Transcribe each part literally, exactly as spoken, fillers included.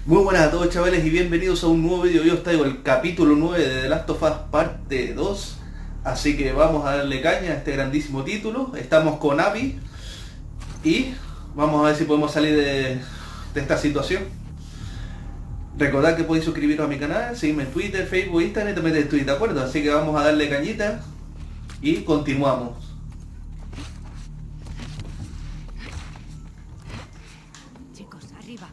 Muy buenas a todos, chavales, y bienvenidos a un nuevo vídeo. Yo os traigo el capítulo nueve de The Last of Us parte dos. Así que vamos a darle caña a este grandísimo título. Estamos con Abby y vamos a ver si podemos salir de, de esta situación. Recordad que podéis suscribiros a mi canal, seguirme en Twitter, Facebook, Instagram y también en Twitter, ¿de acuerdo? Así que vamos a darle cañita y continuamos. Chicos, arriba.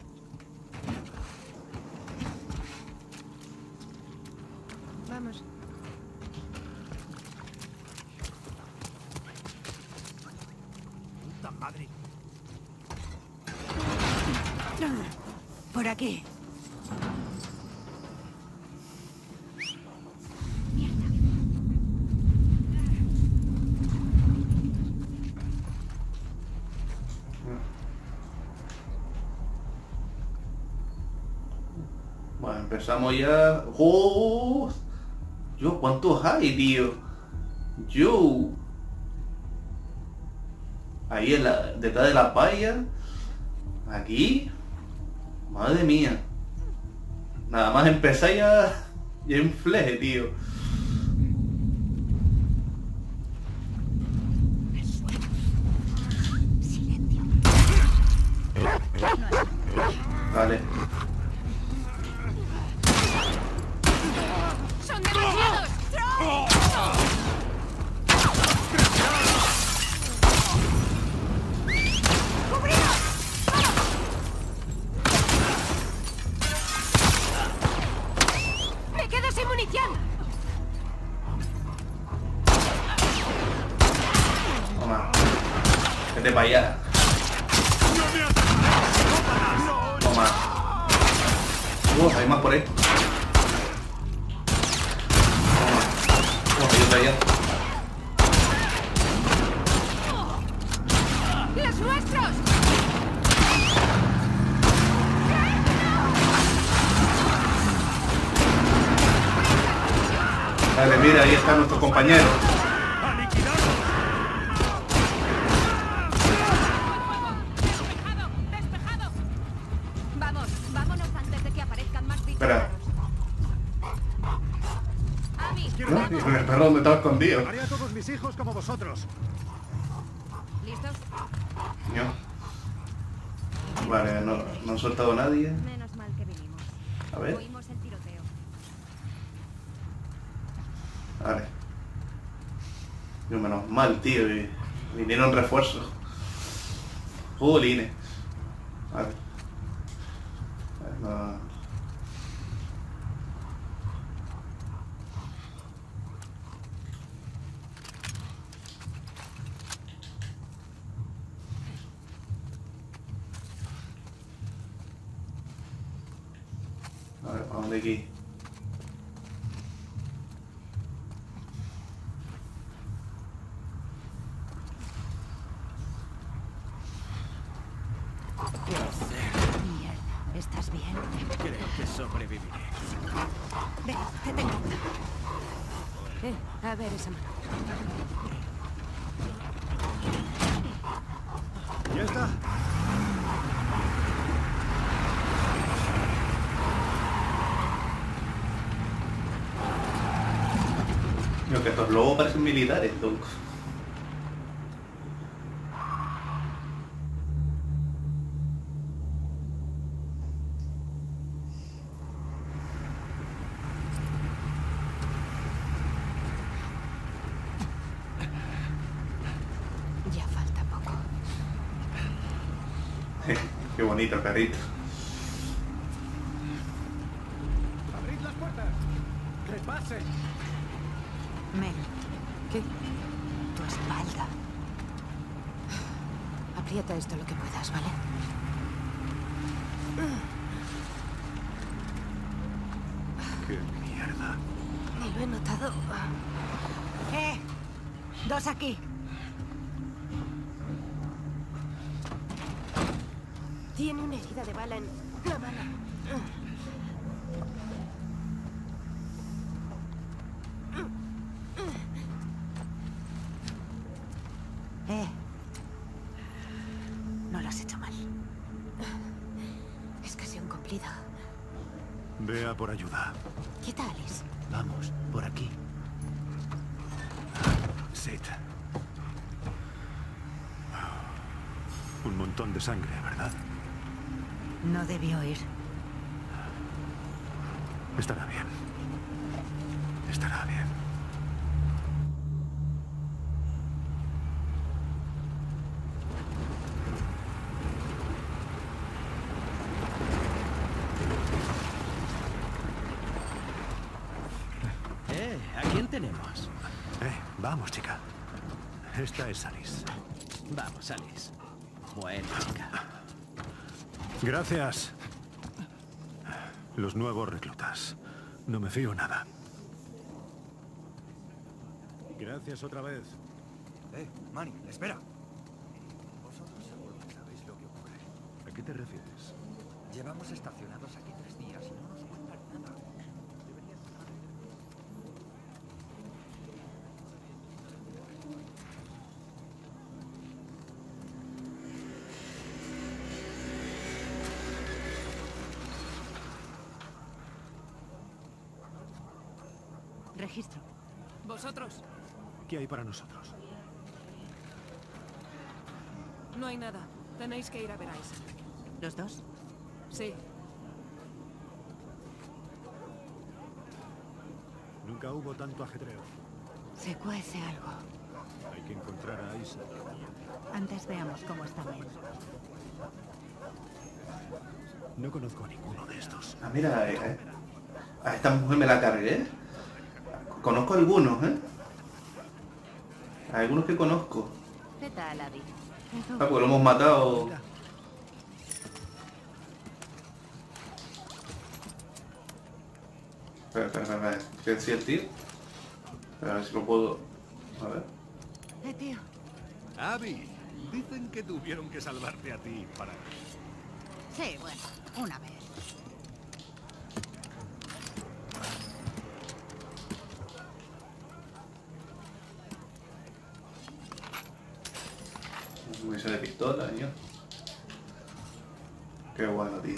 Vamos. ¡Puta madre! Por aquí. Bueno, empezamos ya. ¡Oh! Yo, ¿cuántos hay, tío? Yo. Ahí en la, detrás de la palla. Aquí. Madre mía. Nada más empezar ya. Ya en fleje, tío. Silencio. Vale. ¡Son demasiados! ¡Me quedo sin munición! Toma. Vete para allá. Toma. Uh, hay más por ahí. Toma. Uh, hay otra allá. ¡Los nuestros! Dale, mira, ahí está nuestro compañero. ¡Despejado! Vamos, vámonos antes de que aparezcan más bichos. Espera. Abby, ¿No? ¿Y el perro dónde estaba escondido? Haré a todos mis hijos como vosotros. ¿listos? No. Vale, no, no han soltado a nadie. Menos mal que vinimos. A ver. Oímos el tiroteo. Vale. Yo, menos mal, tío. y Vinieron refuerzos. Jolines. Vale. Vale, no. A ver, ¿a dónde aquí? Mierda, ¿estás bien? Creo que sobreviviré. Ven, te tengo. Eh, a ver esa mano. ¿Ya está? Lo que estos lobos parecen militares, loco. Ya falta poco. Qué bonito, perrito. ¡Abrid las puertas! ¡Que pasen! Mel, ¿qué? Tu espalda. Aprieta esto lo que puedas, ¿vale? ¡Qué mierda! Ni lo he notado. ¡Eh! Dos aquí. Tiene una herida de bala en la mano. Eh. No lo has hecho mal. Es casi un cumplido. Vea por ayuda. Quita a Alice. Vamos, por aquí. Sid. Un montón de sangre, ¿verdad? No debió ir. Estará bien. Estará bien. Eh, ¿a quién tenemos? Eh, vamos, chica. Esta es Alice. Vamos, Alice. Buena chica. Gracias. Los nuevos reclutas. No me fío nada. Gracias otra vez. Eh, Manny, espera. Vosotros seguro que sabéis lo que ocurre. ¿A qué te refieres? Llevamos estacionados aquí tres días y no nos cuentan nada. Deberías saber. Registro. ¿Vosotros? ¿Qué hay para nosotros? No hay nada. Tenéis que ir a ver a Isaac. ¿Los dos? Sí. Nunca hubo tanto ajetreo. Se cuece algo. Hay que encontrar a Isaac. Antes veamos cómo estaba él. No conozco a ninguno de estos. Ah, mira, eh, a esta mujer me la cargué. Conozco algunos, ¿eh? Algunos que conozco. ¿Qué tal, Abby? Ah, porque lo hemos matado. Espera, espera, espera, espera. ¿Qué decía el tío? A ver si lo puedo... A ver. Eh, tío. Abby, dicen que tuvieron que salvarte a ti para... Sí, bueno, una vez. Munición de pistola, tío. Qué bueno, tío.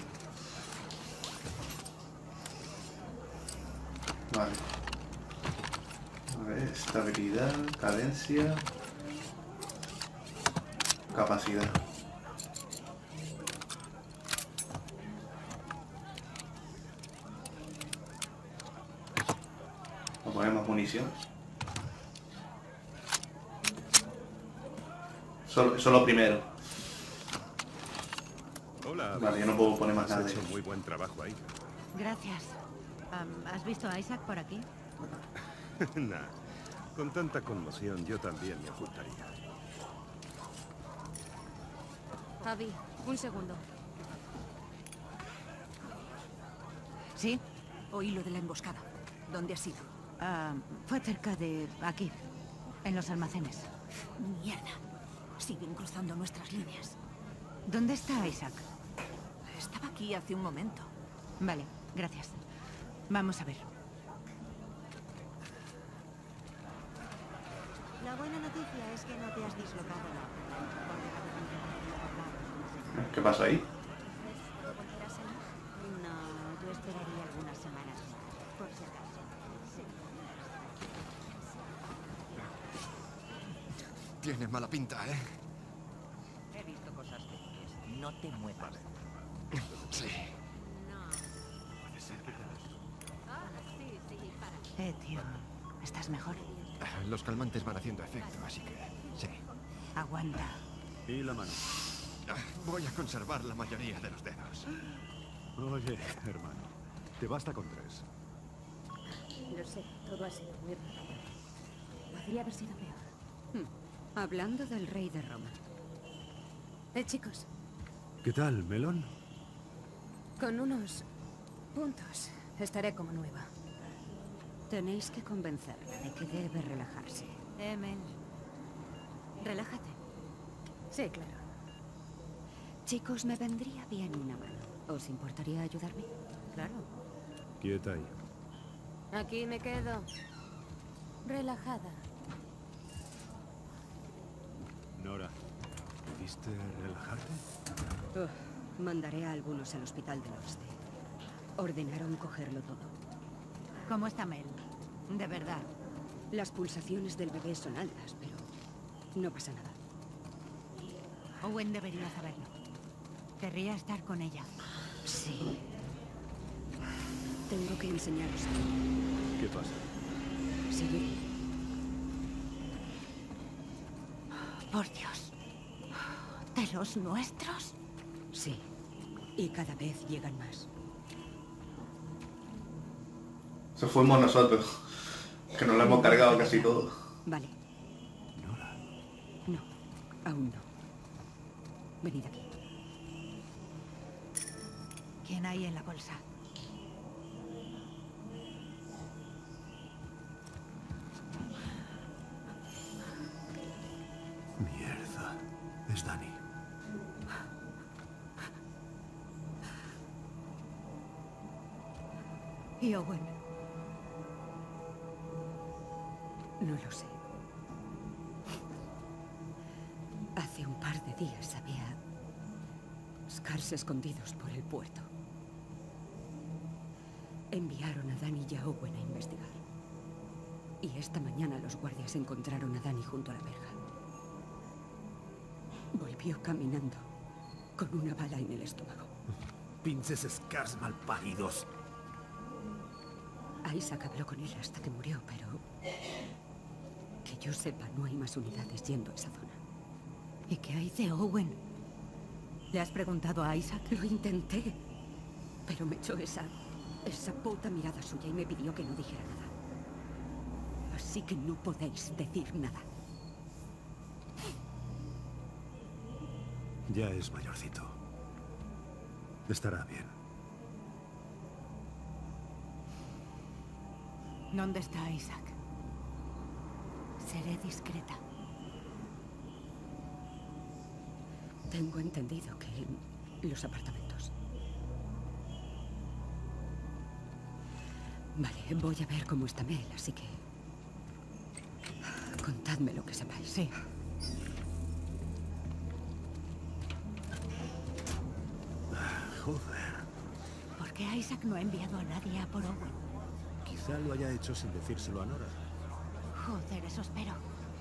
Vale. A ver, estabilidad, cadencia, capacidad. Vamos a poner más munición. Solo, solo primero. Hola, Abby. Vale, yo no puedo poner más Has nada. hecho muy buen trabajo ahí. Gracias. Am, ¿Has visto a Isaac por aquí? Nah, con tanta conmoción yo también me ocultaría. Abby, un segundo. ¿Sí? Oí lo de la emboscada. ¿Dónde has ido? Ah, fue cerca de aquí, en los almacenes. Mierda. Siguen cruzando nuestras líneas. ¿Dónde está Isaac? Estaba aquí hace un momento. Vale, gracias. Vamos a ver. La buena noticia es que no te has dislocado la... ¿Qué pasa ahí? No, yo esperaría algunas semanas más, por si acaso. Sí. Tienes mala pinta, ¿eh? He visto cosas peores. No te muevas. Sí. Eh, tío, ¿estás mejor? Los calmantes van haciendo efecto, así que... sí. Aguanta. Y la mano. Voy a conservar la mayoría de los dedos. Oye, hermano. Te basta con tres. Lo sé, todo ha sido muy rápido. Podría haber sido peor. Hablando del rey de Roma. Eh, chicos, ¿Qué tal, Melón? con unos puntos estaré como nueva. Tenéis que convencerla de que debe relajarse. Emel, relájate. Sí, claro. Chicos, me vendría bien una mano. ¿Os importaría ayudarme? Claro. Quieta ahí. Aquí me quedo. Relajada. Nora, ¿pudiste relajarte? Uf, mandaré a algunos al hospital del oeste. Ordenaron cogerlo todo. ¿Cómo está Mel? De verdad. Las pulsaciones del bebé son altas, pero no pasa nada. Owen debería saberlo. Querría estar con ella. Sí. Tengo que enseñaros. ¿Qué pasa? Seguid. Por Dios. ¿De los nuestros? Sí. Y cada vez llegan más. Se fuimos nosotros, que nos lo hemos cargado casi todo. Vale. Nora. No, aún no. Venid aquí. ¿Quién hay en la bolsa? Mierda. Es Dani. ¿Y Owen? No lo sé. Hace un par de días había Scars escondidos por el puerto. Enviaron a Dani y a Owen a investigar. Y esta mañana los guardias encontraron a Dani junto a la verja. Volvió caminando con una bala en el estómago. Pinches Scars malparidos. Isaac habló con él hasta que murió, pero... que yo sepa, no hay más unidades yendo a esa zona. ¿Y qué hay de Owen? ¿Le has preguntado a Isaac? Lo intenté, pero me echó esa... esa puta mirada suya y me pidió que no dijera nada. Así que no podéis decir nada. Ya es mayorcito. Estará bien. ¿Dónde está Isaac? Seré discreta. Tengo entendido que en los apartamentos. Vale, voy a ver cómo está Mel, así que... contadme lo que sepáis. Sí. Joder. ¿Por qué Isaac no ha enviado a nadie a por Owen? Quizá lo haya hecho sin decírselo a Nora. Joder, eso espero.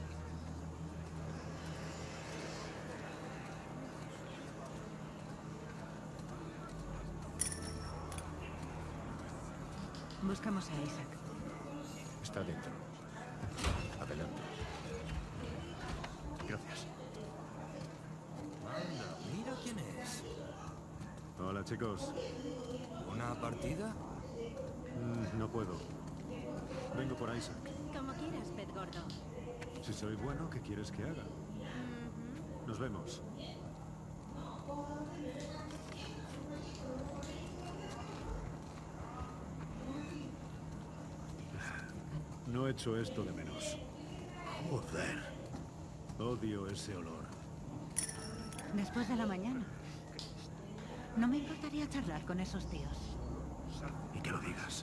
Buscamos a Isaac. Está dentro. Adelante. Gracias. Anda, mira quién es. Hola, chicos. ¿Una partida? Mm, no puedo. Vengo por Isaac. Como quieras, pez gordo. Si soy bueno, ¿qué quieres que haga? Nos vemos. No echo esto de menos. Joder. Odio ese olor. Después de la mañana. No me importaría charlar con esos tíos. Y que lo digas.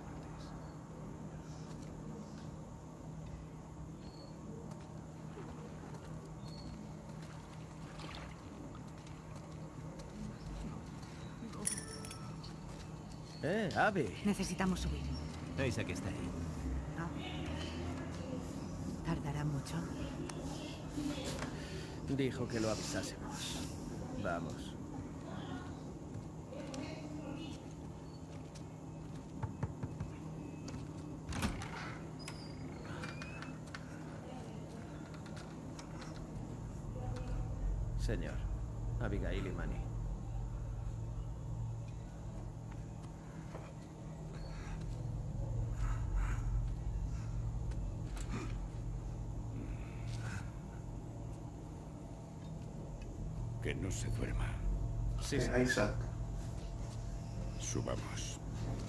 Eh, Abby. Necesitamos subir. Isaac está ahí. ¿No? ¿Tardará mucho? Dijo que lo avisásemos. Vamos. Señor, Abigail y Manny. Que no se duerma. Sí, Eh, señor. Isaac. Subamos.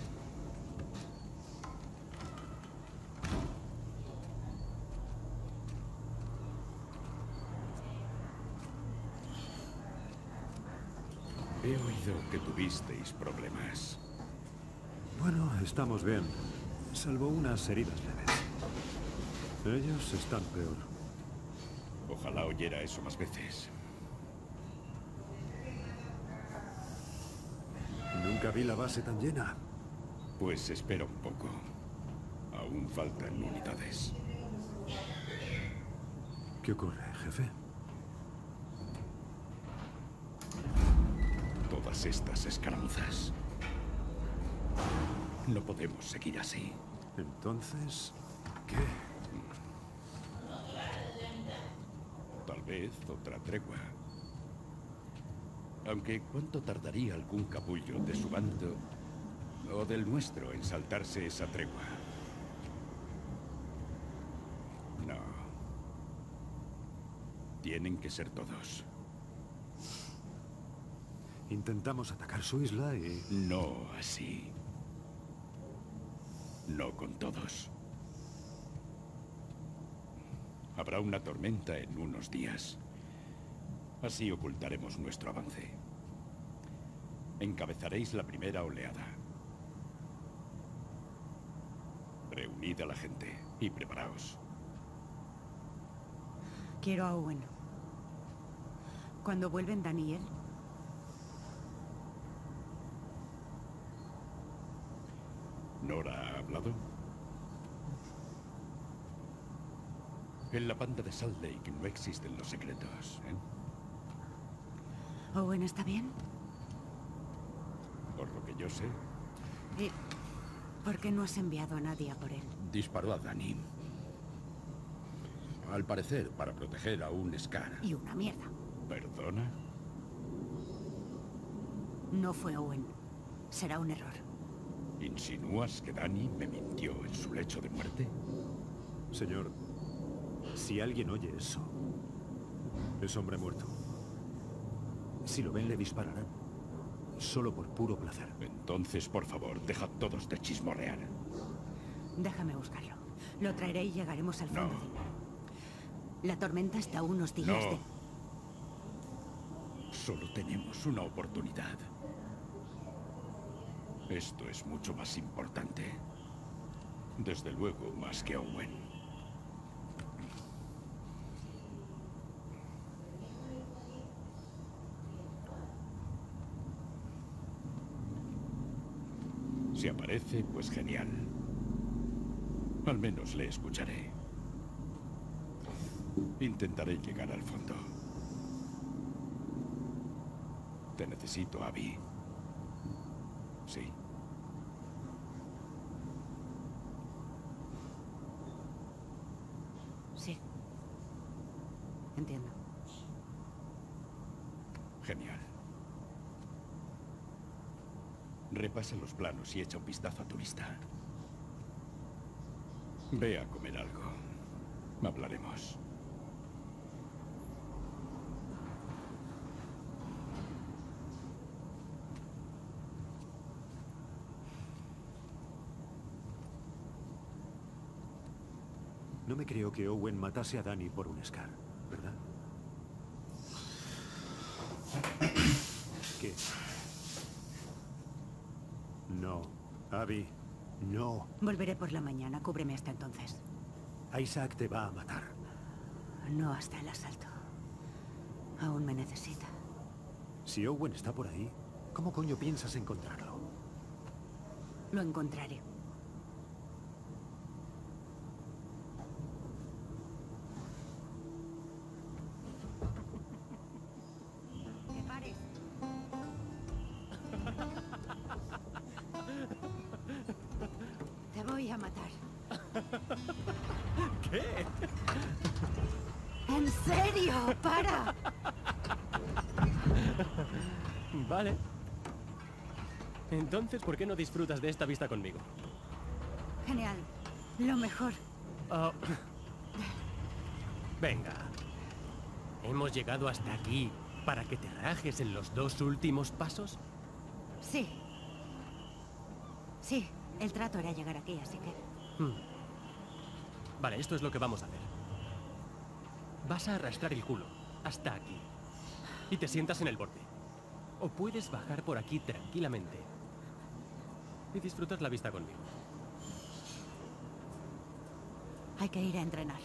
He oído que tuvisteis problemas. Bueno, estamos bien. Salvo unas heridas leves. Ellos están peor. Ojalá oyera eso más veces. Nunca vi la base tan llena. Pues espera un poco. Aún faltan unidades. ¿Qué ocurre, jefe? Todas estas escaramuzas. No podemos seguir así. Entonces, ¿qué? Tal vez otra tregua. Aunque, ¿cuánto tardaría algún capullo de su bando o del nuestro en saltarse esa tregua? No. Tienen que ser todos. Intentamos atacar su isla y... No así. No con todos. Habrá una tormenta en unos días. Así ocultaremos nuestro avance. Encabezaréis la primera oleada. Reunid a la gente y preparaos. Quiero a Owen. Cuando vuelven Daniel, ¿Nora ha hablado? En la banda de Salt Lake no existen los secretos, ¿eh? ¿Owen está bien? Por lo que yo sé, ¿Y por qué no has enviado a nadie a por él? Disparó a Dani. Al parecer, para proteger a un Scar. Y una mierda. ¿perdona? No fue Owen. Será un error. ¿Insinúas que Dani me mintió en su lecho de muerte? Señor, si alguien oye eso, es hombre muerto. Si lo ven, le dispararán. Solo por puro placer. Entonces, por favor, dejad todos de chismorrear. Déjame buscarlo. Lo traeré y llegaremos al fondo. No. La tormenta está a unos días No. de... Solo tenemos una oportunidad. Esto es mucho más importante. Desde luego, más que Owen. Si aparece, pues genial. Al menos le escucharé. Intentaré llegar al fondo. Te necesito, Abby. Sí. Sí. Entiendo. Genial. Repasa los planos y echa un vistazo a tu lista. Ve a comer algo. Hablaremos. No me creo que Owen matase a Dani por un Scar, ¿verdad? ¿Qué? No. Abby, no. Volveré por la mañana. Cúbreme hasta entonces. Isaac te va a matar. No hasta el asalto. Aún me necesita. Si Owen está por ahí, ¿cómo coño piensas encontrarlo? Lo encontraré. ¡Que pares! Te voy a matar. ¿Qué? ¿En serio? ¡Para! Vale. Entonces, ¿por qué no disfrutas de esta vista conmigo? Genial. Lo mejor. Oh. Venga. ¿Hemos llegado hasta aquí para que te rajes en los dos últimos pasos? Sí. Sí, el trato era llegar aquí, así que... Hmm. Vale, esto es lo que vamos a hacer. Vas a arrastrar el culo hasta aquí y te sientas en el borde. O puedes bajar por aquí tranquilamente y disfrutar la vista conmigo. Hay que ir a entrenar.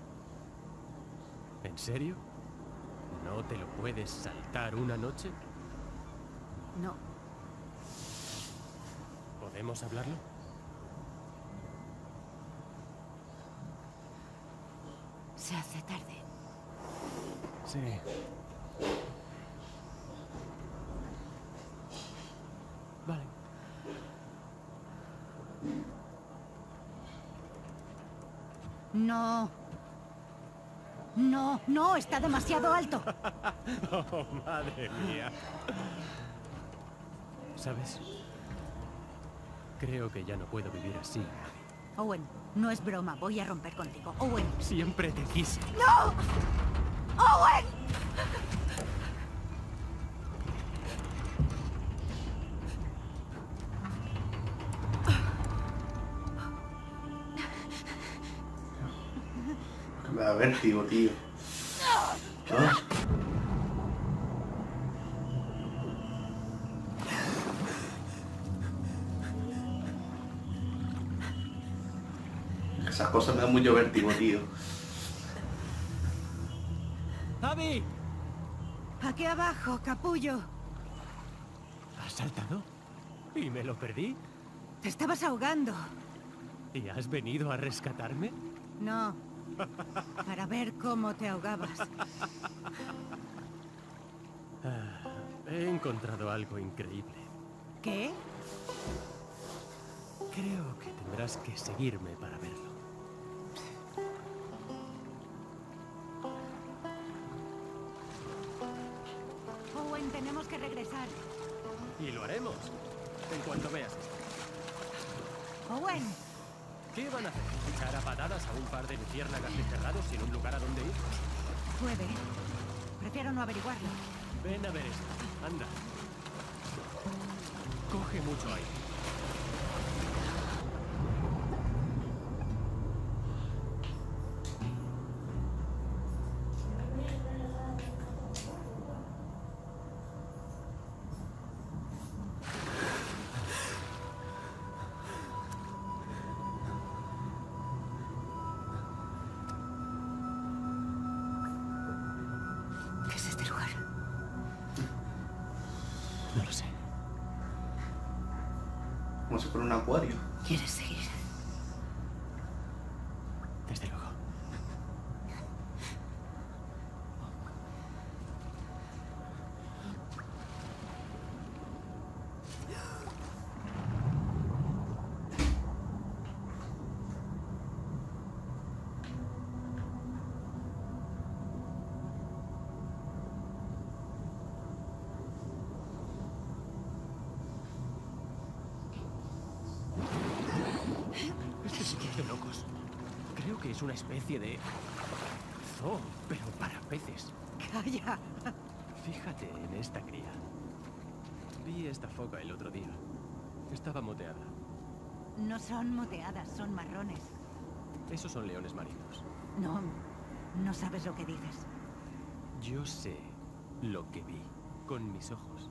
¿En serio? ¿No te lo puedes saltar una noche? No. ¿Podemos hablarlo? Se hace tarde. Sí. Vale. No. No, no, está demasiado alto. Oh, madre mía. ¿Sabes? Creo que ya no puedo vivir así. Owen, no es broma, voy a romper contigo. Owen. Siempre te quise. ¡No! ¡Owen! Me da vértigo, tío. ¿Ah? Esas cosas me dan mucho vértigo, tío. ¡Abby! Aquí abajo, capullo. ¿Has saltado? ¿Y me lo perdí? Te estabas ahogando. ¿Y has venido a rescatarme? No. Para ver cómo te ahogabas. Ah, he encontrado algo increíble. ¿Qué? Creo que tendrás que seguirme para verlo. Owen, tenemos que regresar. Y lo haremos. En cuanto veas esto. Owen. ¿Qué van a hacer? ¿Echar a patadas a un par de luciérnagas encerrados sin un lugar a donde ir? Puede. Prefiero no averiguarlo. Ven a ver esto. Anda. Coge mucho aire. ¿Qué es este lugar? No lo sé. Como si fuera un acuario. ¿Quieres seguir? Desde luego. Este sitio es de locos. Creo que es una especie de zoo, pero para peces. Calla. Fíjate en esta cría. Vi esta foca el otro día. Estaba moteada. No son moteadas, son marrones. Esos son leones marinos. No, no sabes lo que dices. Yo sé lo que vi con mis ojos.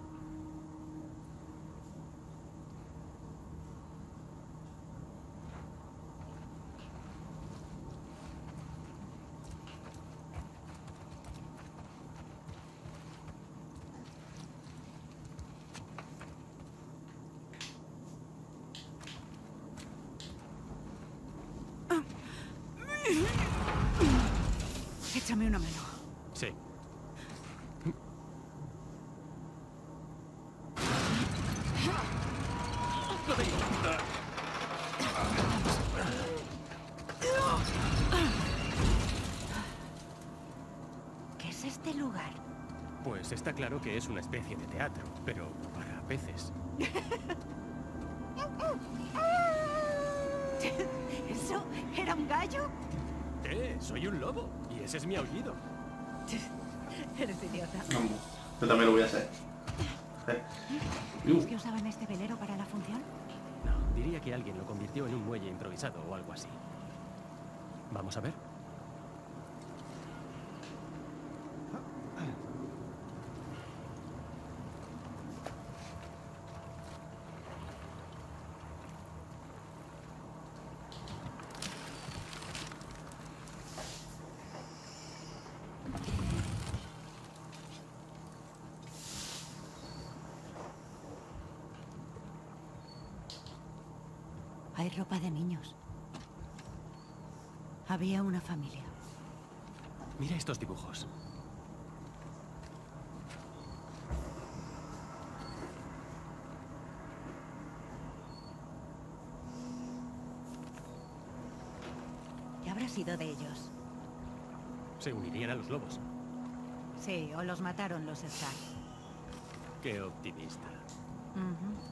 Échame una mano. Sí. Lo tengo. ¿Qué es este lugar? Pues está claro que es una especie de teatro, pero para peces. ¿Eso era un gallo? ¿Qué? Soy un lobo y ese es mi aullido. Eres idiota. Vamos, yo también lo voy a hacer. Eh. ¿Crees que usaban este velero para la función? No, diría que alguien lo convirtió en un muelle improvisado o algo así. Vamos a ver. Hay ropa de niños. Había una familia. Mira estos dibujos. ¿Qué habrá sido de ellos? Se unirían a los lobos. Sí, o los mataron los Scar. Qué optimista. Ujú.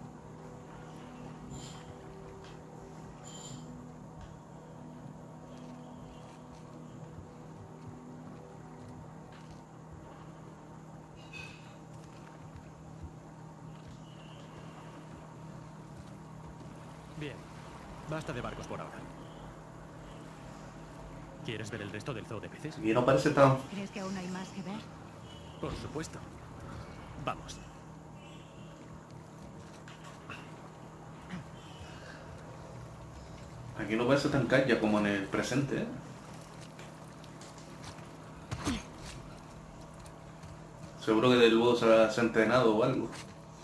Bien, basta de barcos por ahora. ¿Quieres ver el resto del zoo de peces? Y no parece tan... ¿Crees que aún hay más que ver? Por supuesto. Vamos. Aquí no parece tan calla como en el presente, ¿eh? Seguro que del luego se ha se ha entrenado o algo.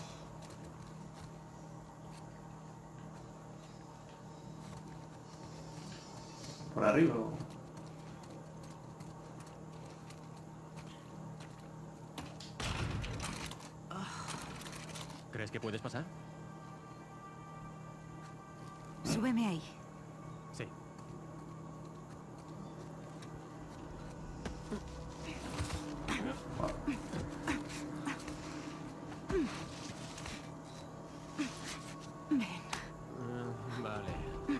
Por arriba. ¿Crees que puedes pasar? Súbeme ahí. Sí. Uh, vale.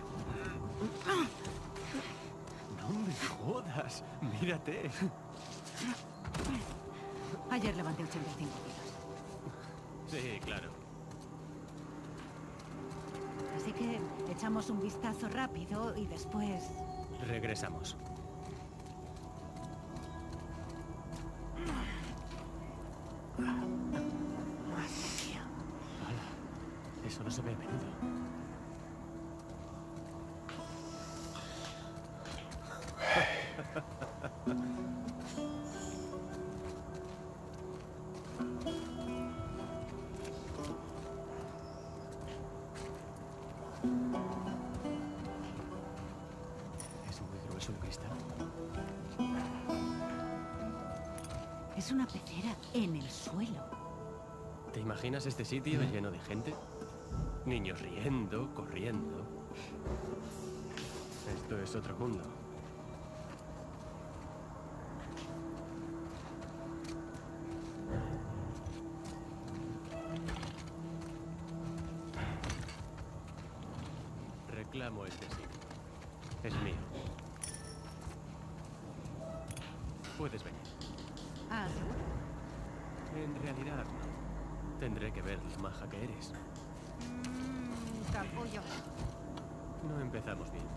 No me jodas. Mírate. Ayer levanté ochenta y cinco kilos. Sí, claro. Así que echamos un vistazo rápido y después... Regresamos. Ala, eso no se ve a menudo. Es muy grueso el cristal. Es una pecera en el suelo. ¿Te imaginas este sitio lleno de gente? Niños riendo, corriendo. Esto es otro mundo. Reclamo este sitio. Es mío. Puedes venir. Ah, ¿seguro? En realidad, no. Tendré que ver lo maja que eres. Mmm, capullo. No empezamos bien.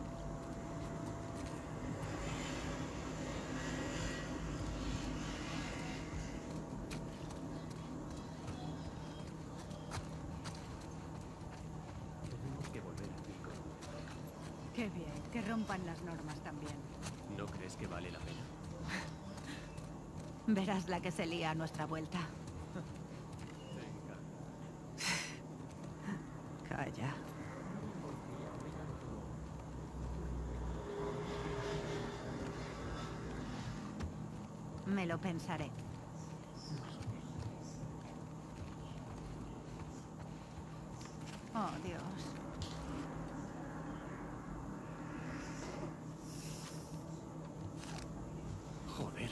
Tenemos que volver al pico. Qué bien, que rompan las normas también. ¿No crees que vale la pena? Verás la que se lía a nuestra vuelta. Venga. Calla. Me lo pensaré. Oh, Dios. Joder.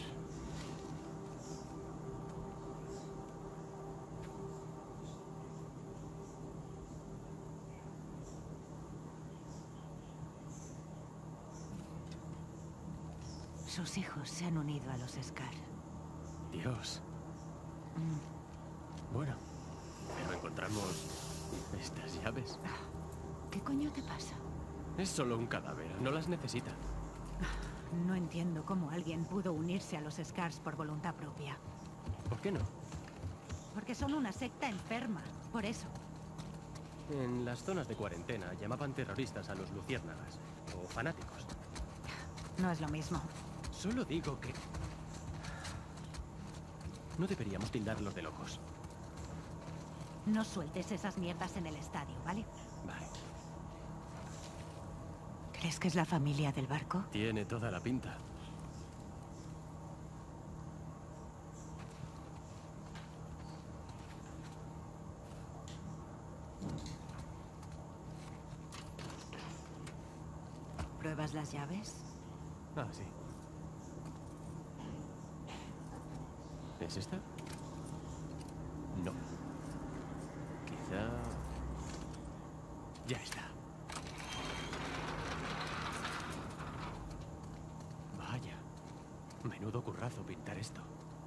Sus hijos se han unido a los Scar. Dios. Mm. Bueno, pero encontramos estas llaves. ¿Qué coño te pasa? Es solo un cadáver, no las necesita. No entiendo cómo alguien pudo unirse a los Scars por voluntad propia. ¿Por qué no? Porque son una secta enferma, por eso. En las zonas de cuarentena llamaban terroristas a los luciérnagas, o fanáticos. No es lo mismo. Solo digo que... no deberíamos tildarlos de locos. No sueltes esas mierdas en el estadio, ¿vale? Vale. ¿Crees que es la familia del barco? Tiene toda la pinta. ¿Pruebas las llaves? Ah, sí. ¿Es esta? No. Quizá... Ya está. Vaya. Menudo currazo pintar esto.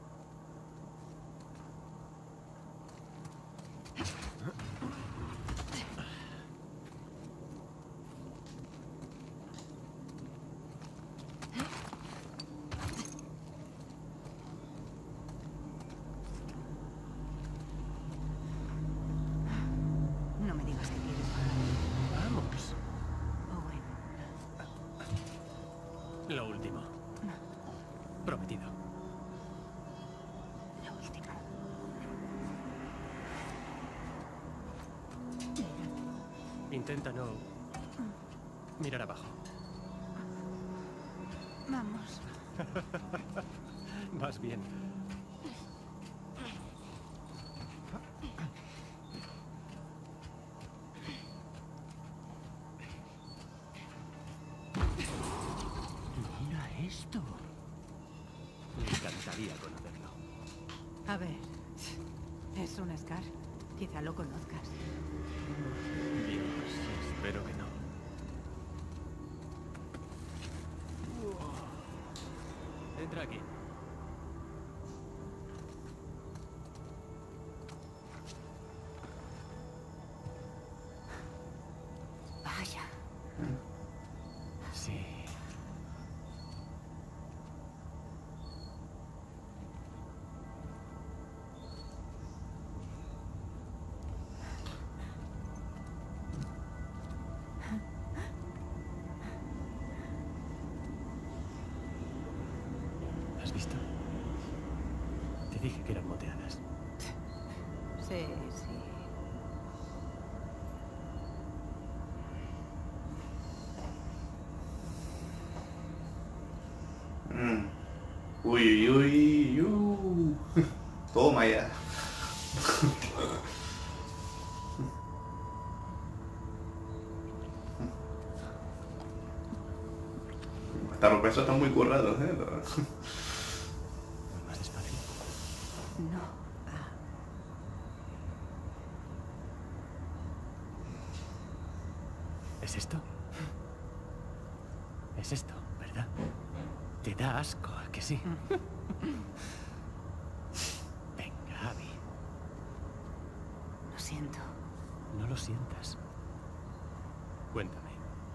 No me digas que quieres bajar. Vamos. Owen, Lo último. Prometido. lo último. Intenta no mirar abajo. Vamos. Vas bien. Mira esto. Me encantaría conocerlo. A ver, es un Scar. Quizá lo conozcas. Dios, espero que no. Entra aquí. Vaya. Sí. ¿Has visto? Te dije que eran moteadas. Sí, sí. Mm. Uy, uy, uy, uy. Toma ya. Esta ropa está muy currado, ¿eh? Más despacio. No. Ah, ¿Es esto? Es esto, ¿verdad? Te da asco, ¿a que sí? Venga, Abby. lo siento. No lo sientas. Cuéntame.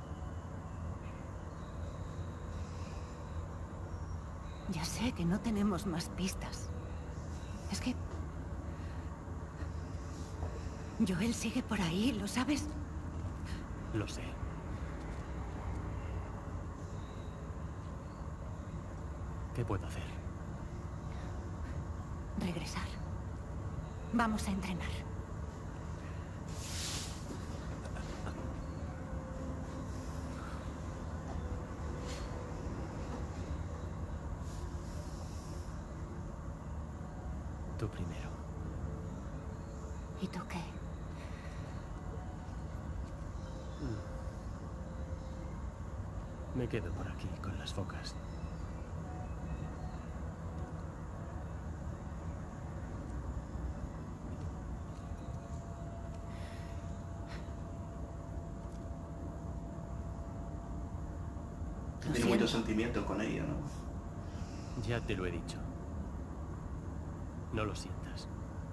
Ya sé que no tenemos más pistas. Es que... Joel sigue por ahí, ¿lo sabes? Lo sé. ¿Qué puedo hacer? Regresar. Vamos a entrenar. Tú primero. ¿Y tú qué? Me quedo por aquí con las focas. Lo Tiene muchos siento. sentimientos con ella, ¿no? Ya te lo he dicho. No lo sientas.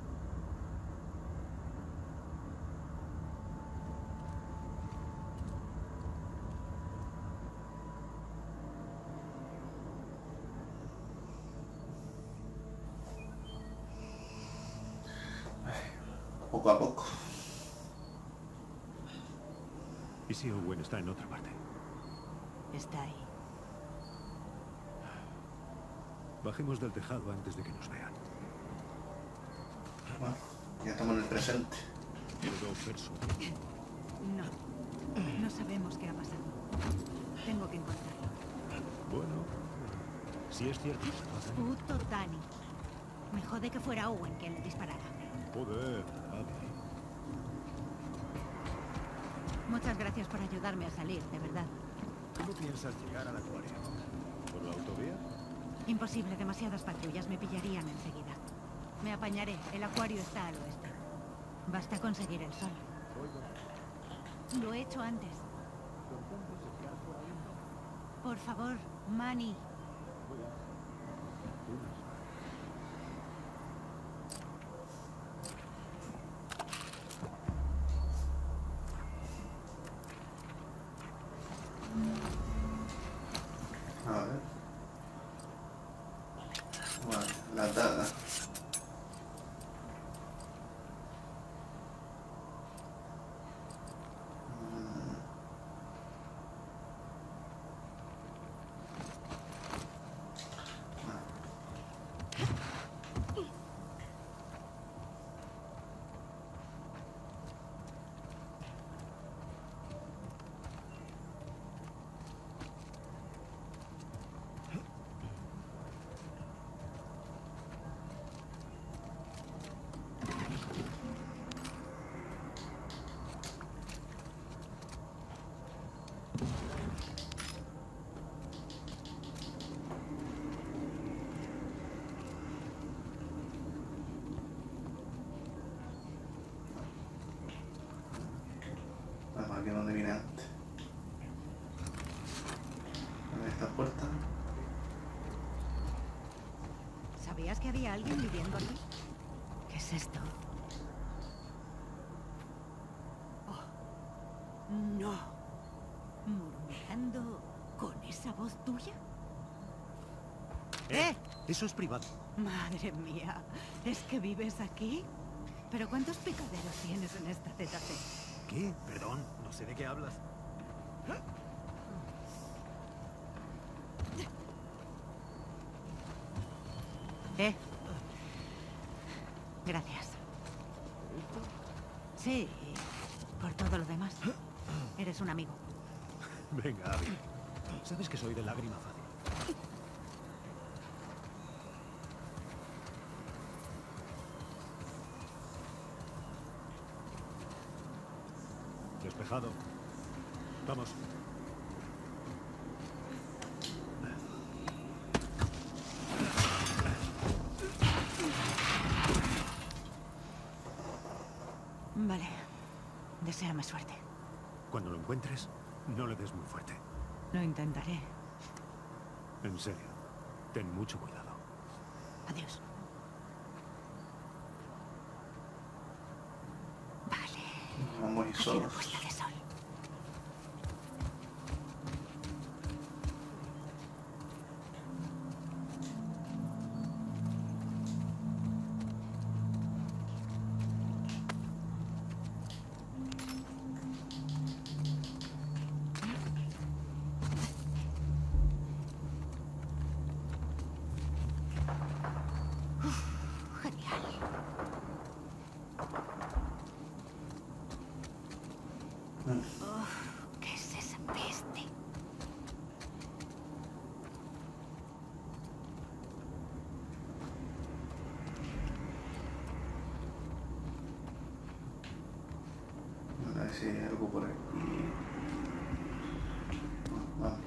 Poco a poco. ¿Y si Owen está en otra parte? Está ahí. Bajemos del tejado antes de que nos vean. Bueno, ya estamos en el presente. Puedo persuadir. No. No sabemos qué ha pasado. Tengo que encontrarlo. Bueno, si es cierto. Puto Dani. Me jode que fuera Owen quien le disparara. Joder, Abby. Muchas gracias por ayudarme a salir, de verdad. ¿Cómo piensas llegar al acuario? ¿Por la autovía? Imposible, demasiadas patrullas me pillarían enseguida. Me apañaré, el acuario está al oeste. Basta conseguir el sol. Lo he hecho antes. Por favor, Manny. A ver. Vale, la daga. Vamos aquí donde vine antes. En esta puerta. ¿Sabías que había alguien viviendo aquí? ¿Qué es esto? Oh, no. ¿Murmurando con esa voz tuya? ¡Eh! Eso es privado. Madre mía, ¿es que vives aquí? ¿Pero cuántos picaderos tienes en esta Z C? ¿Qué? Perdón, no sé de qué hablas. ¿Eh? Gracias. Sí, por todo lo demás. Eres un amigo. Venga, Abby. Sabes que soy de lágrima fácil. Despejado. Vamos. Vale. Deséame suerte. Cuando lo encuentres, no le des muy fuerte. Lo intentaré. En serio. Ten mucho cuidado. Adiós. Vamos a ir solos. Puesta de sol. Oh, ¿qué es esa peste? A ver si hay algo por aquí. Vamos.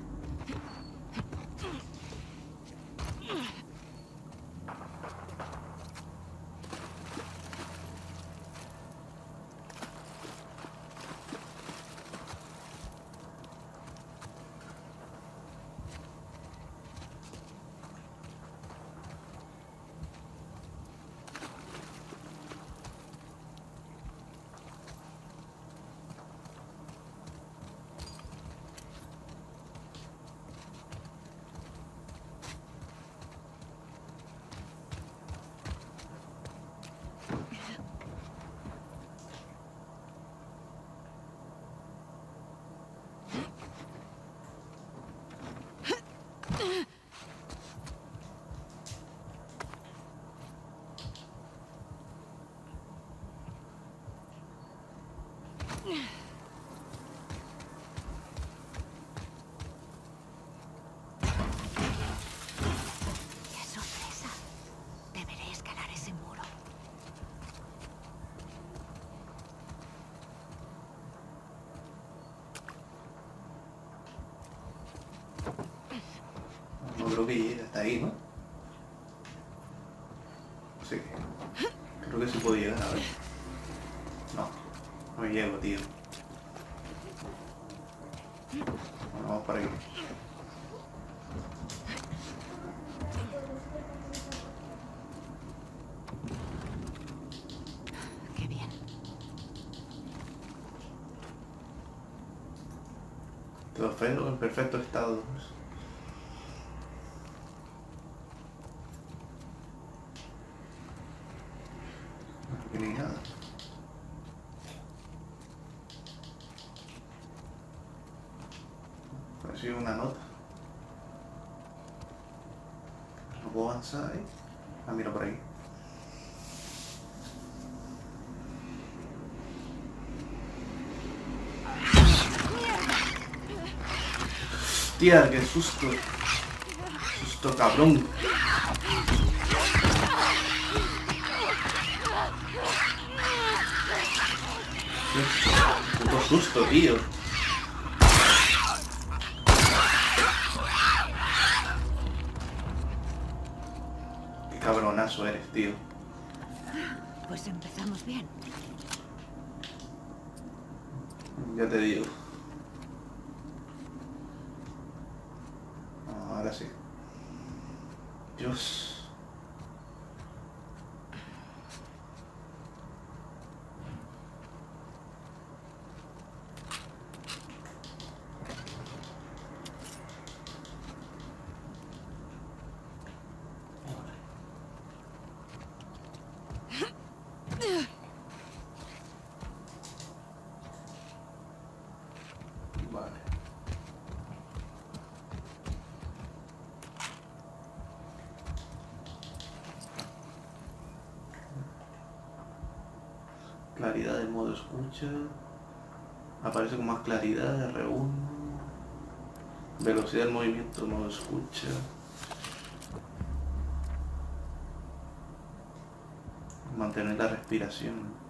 creo que llega hasta ahí, ¿no? Sí. Creo que sí puedo llegar, a ver. No, no llego, tío. Bueno, vamos para aquí. Qué bien. Todo feo, en perfecto estado. No ni nada. Parece una nota. No puedo avanzar ahí. Ah, mira por ahí. Tía, qué susto. Susto cabrón. Qué puto susto, tío. Qué cabronazo eres, tío. Pues empezamos bien. Ya te digo. Ahora sí. Dios. Vale. Claridad del modo escucha. Aparece con más claridad, R uno. Velocidad del movimiento, modo escucha. Mantener la respiración.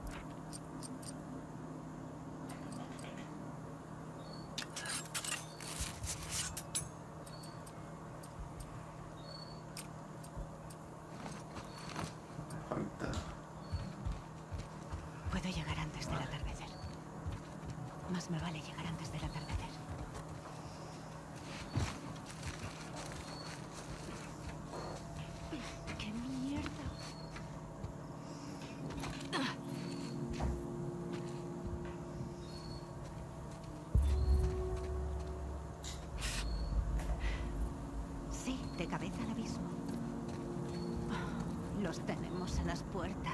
Falta. Puedo llegar antes del atardecer. Más me vale llegar antes del atardecer. ¡Qué mierda! Sí, de cabeza al abismo. Los tenemos a las puertas.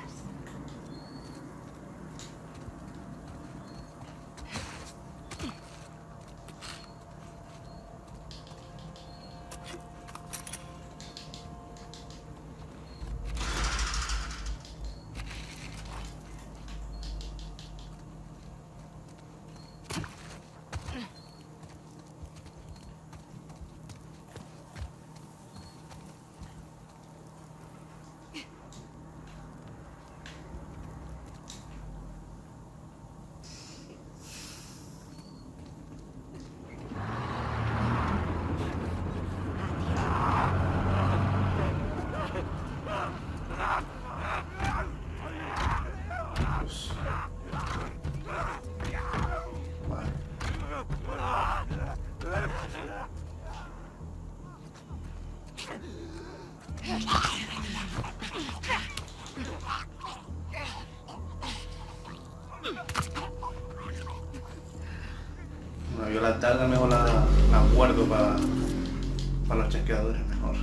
Bueno, yo la daga mejor la, la guardo para para los chasqueadores mejor.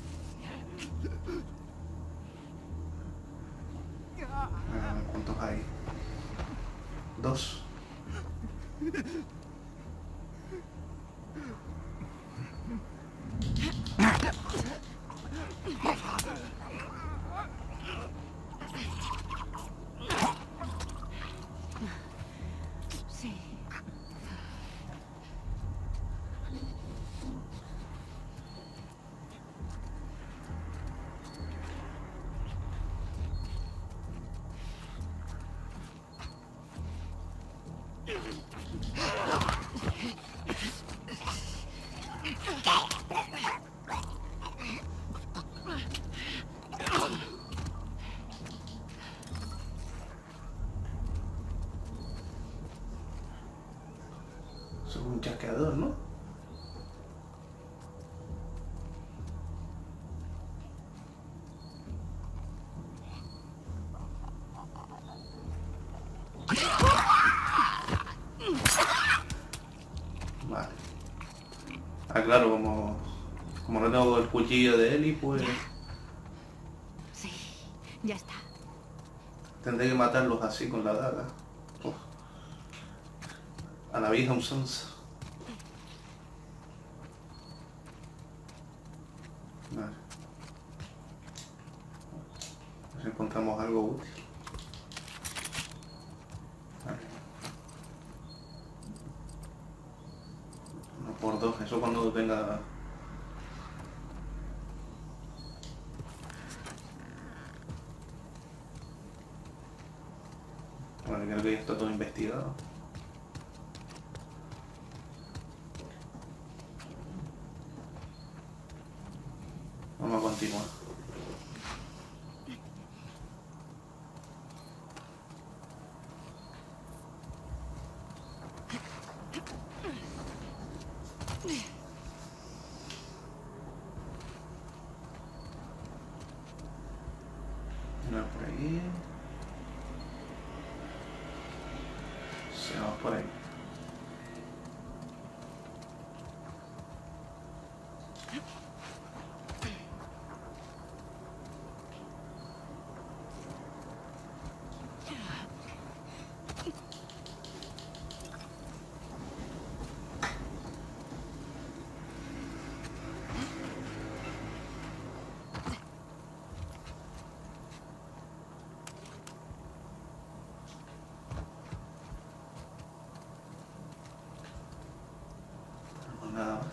Ah, ¿cuántos hay? Dos. Sí. Eso es un chasqueador, ¿no? Vale. Ah, claro, como, como no tengo el cuchillo de Eli, pues... Sí, ya está. Tendré que matarlos así con la daga. Uf. A la vieja usanza. Vale. A ver si encontramos algo útil. Vale. Uno por dos, eso cuando tenga... Vale, creo que ya está todo investigado. Vamos a continuar. Una por ahí. Sí, vamos por ahí. Nada más.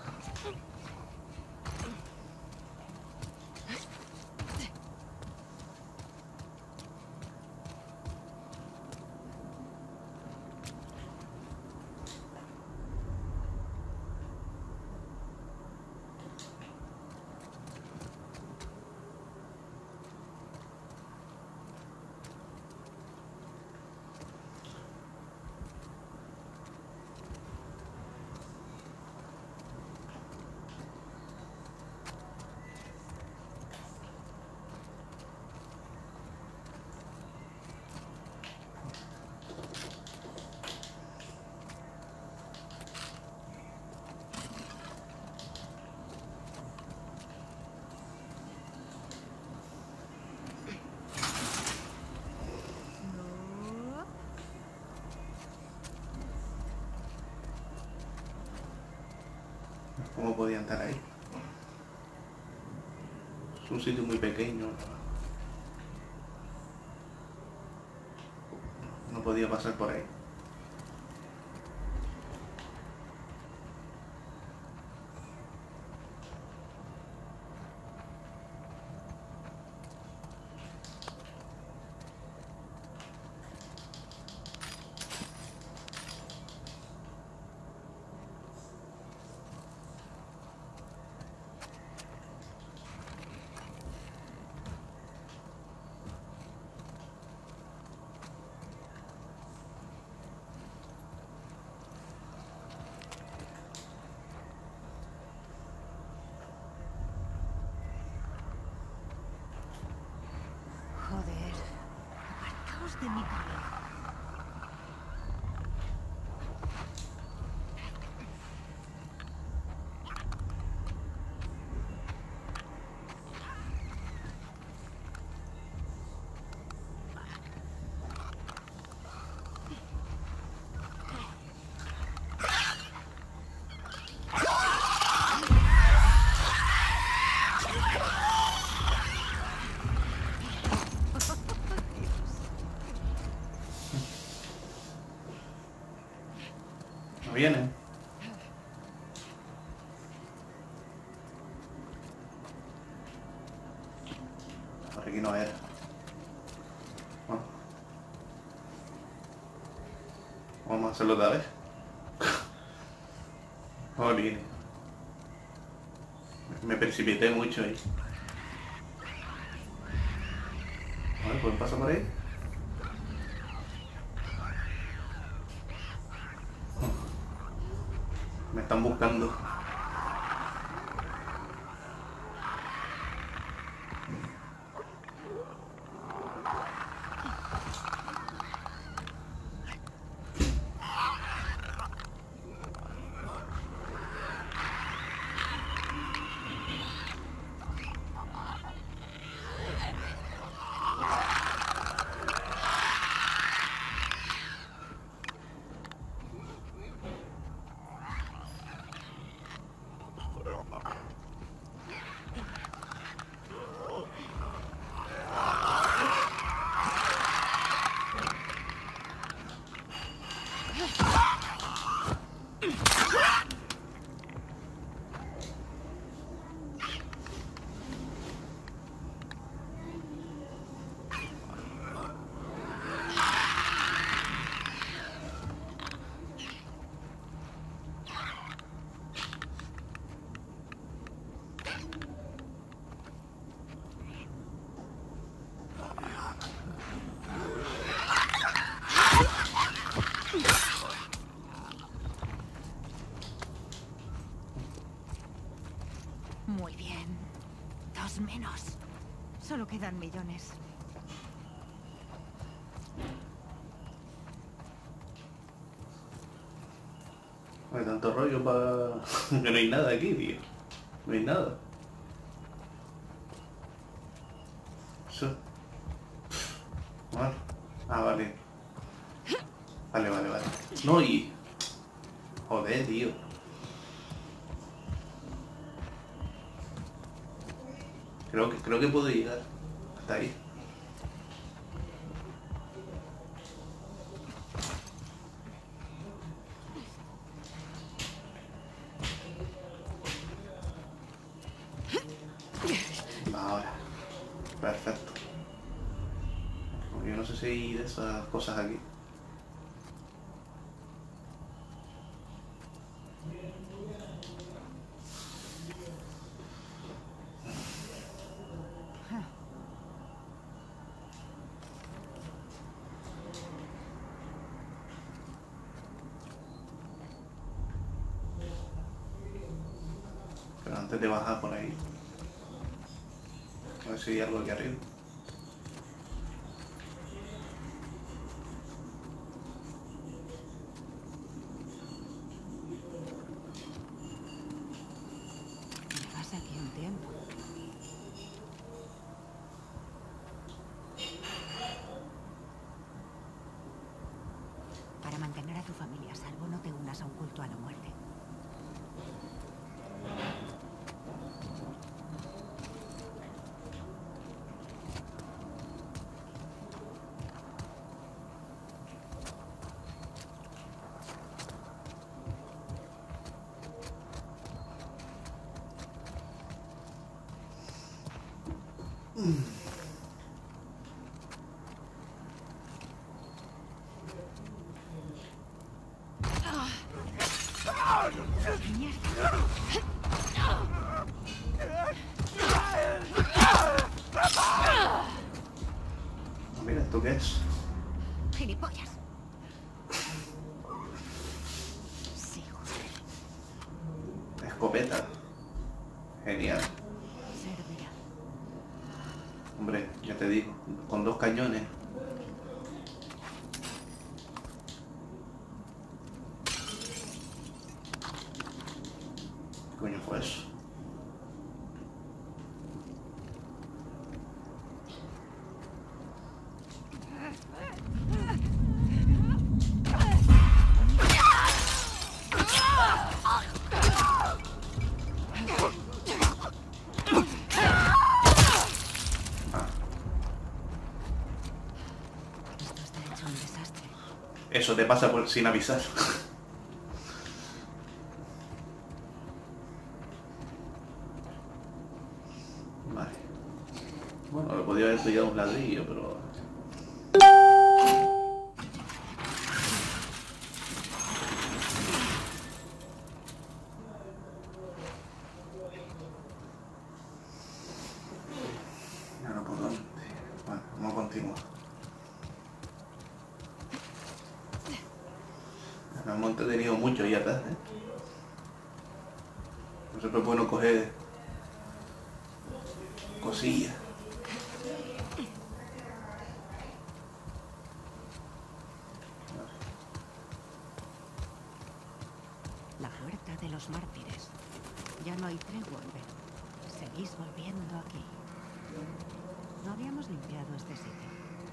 ¿Cómo podían estar ahí? Es un sitio muy pequeño. No podía pasar por ahí. Joder. Apartaos de mi camino. No vienen. Por aquí no era. Bueno. Vamos a hacerlo otra vez. Jolín. Me precipité mucho ahí. A ver, ¿pueden pasar por ahí? Me están buscando. Muy bien. Dos menos. Solo quedan millones. No hay tanto rollo para... que no hay nada aquí, tío. No hay nada. Eso. Vale. Ah, vale. Vale, vale, vale. No, y... Joder, tío. Creo que, creo que puedo llegar hasta ahí. Ahora. Perfecto. Yo no sé si hay de esas cosas aquí. Pero antes de bajar por ahí, a ver si hay algo aquí arriba. Llevas aquí un tiempo. Para mantener a tu familia a salvo, no te unas a un culto a la muerte. Mira, ¿esto qué es? Gilipollas. Sí, joder. Escopeta. Genial. Servirá. Hombre, ya te digo, con dos cañones. ¿Qué coño fue eso? Esto está hecho un desastre. Eso te pasa por sin avisar. Vale. Bueno, le podía haber pillado un ladrillo, pero... Ya no por dónde. Bueno, vamos a continuar. Nos hemos entretenido mucho ya atrás, ¿eh? Siempre es bueno coger cosillas. La puerta de los mártires. Ya no hay tregua, pero seguís volviendo aquí. No habíamos limpiado este sitio.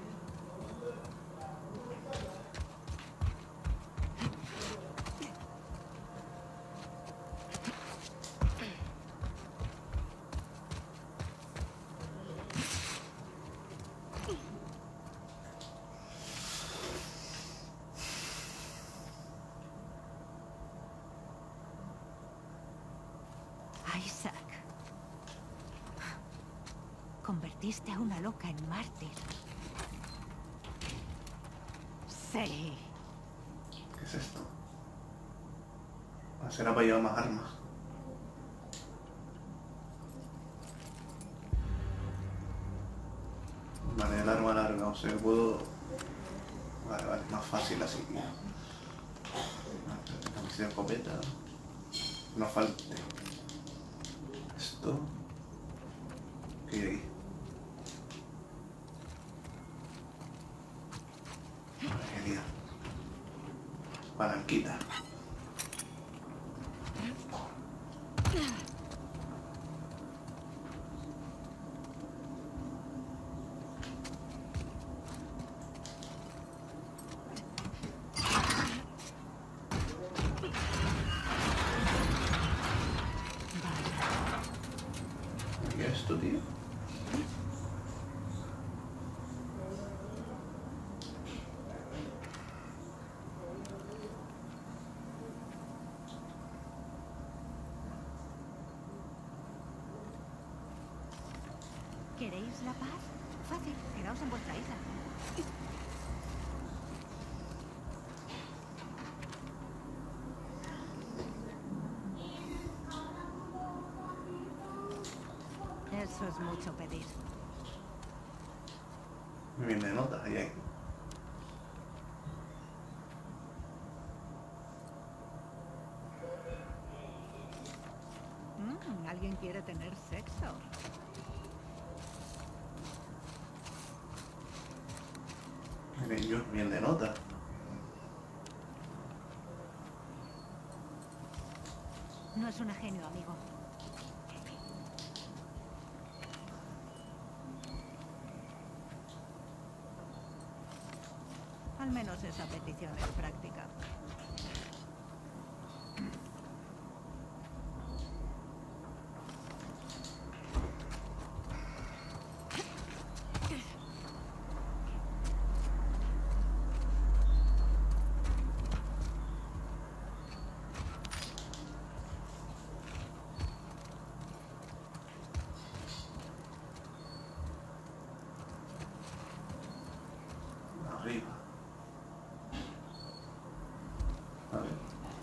Isaac. Convertiste a una loca en mártir. Sí. ¿Qué es esto? Será para llevar más armas. Vale, el arma larga, o sea, puedo... Vale, vale, más fácil así. Camiseta de escopeta. No falte. Esto. ¿Qué hay aquí? Genial. Palanquita. ¿Qué es esto, tío? ¿Queréis la paz? Fácil, quedaos en vuestra isla. Eso es mucho pedir. Muy bien de nota, ahí hay. Mm, ¿alguien quiere tener sexo? Miren yo, bien de nota. No es un genio, amigo. Al menos esa petición es práctica. Arriba. A ver.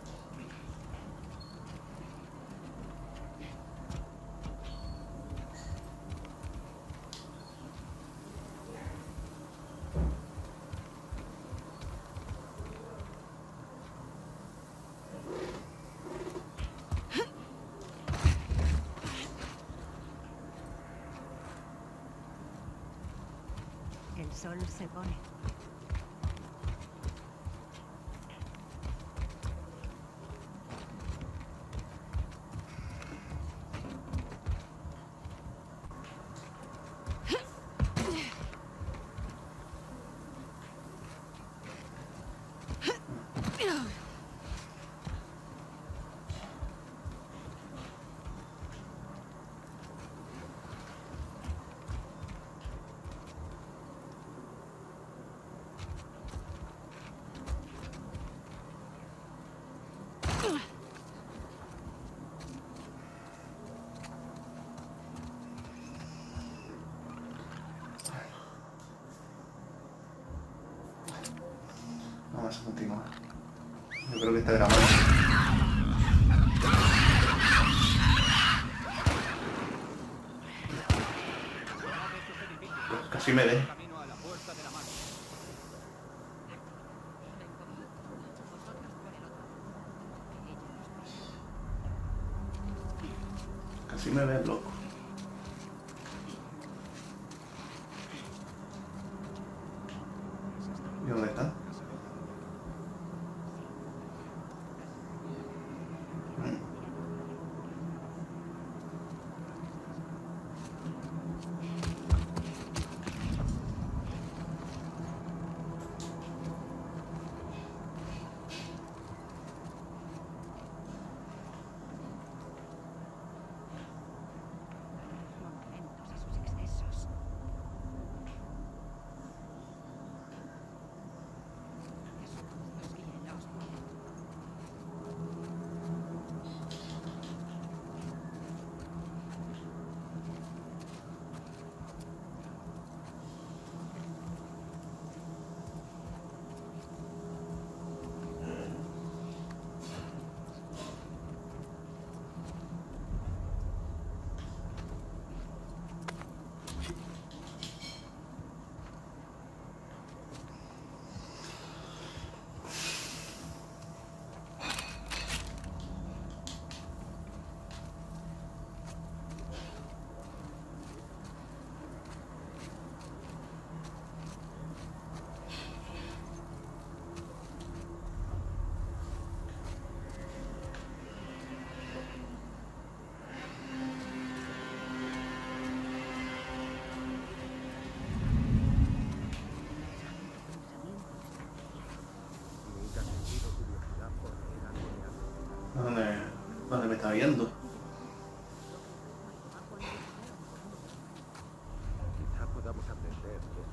El sol se pone. Vamos a continuar. Yo creo que está grabando. Pues casi me ve. Así me ves loco. ¿Y dónde está? ¿Dónde, dónde me está viendo? Quizá podamos aprender de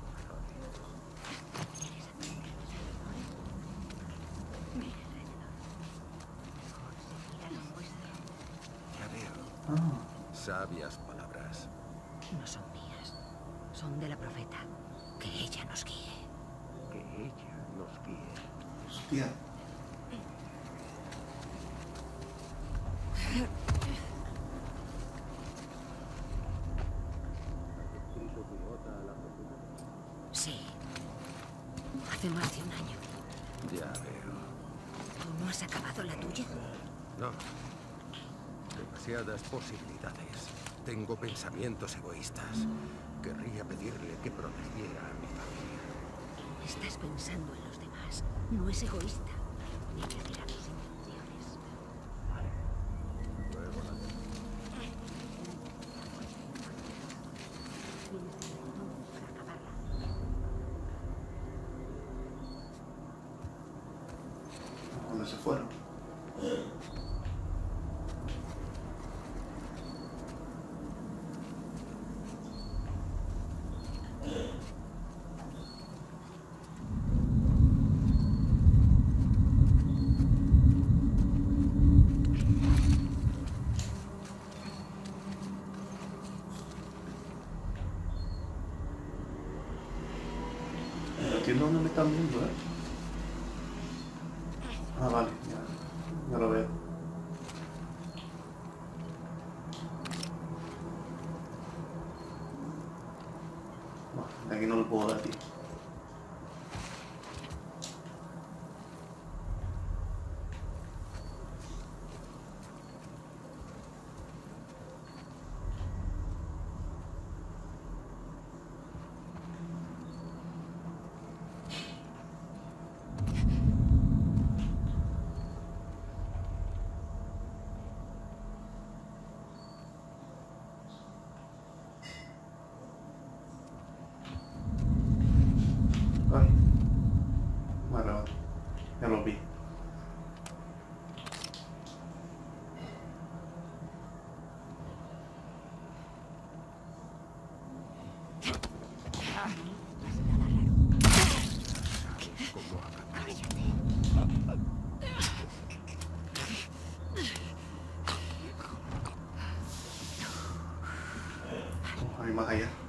Ya veo. Ah. Sabias palabras. No son mías. Son de la profeta. Que ella nos guíe. Que ella nos guíe. Hostia. Sí. Hace más de un año. Ya veo. ¿Tú no has acabado la tuya? No. Demasiadas posibilidades. Tengo pensamientos egoístas. Querría pedirle que protegiera a mi familia. Estás pensando en los demás. No es egoísta. Ni pedirá tus intenciones. Luego la ¿Dónde se fueron? No entiendo dónde me están viendo, ¿eh? Ah, vale, ya, ya lo veo. Bueno, de aquí no lo puedo dar, tío. Ay. Vale, vale. Ya lo vi. Oh, hay más allá.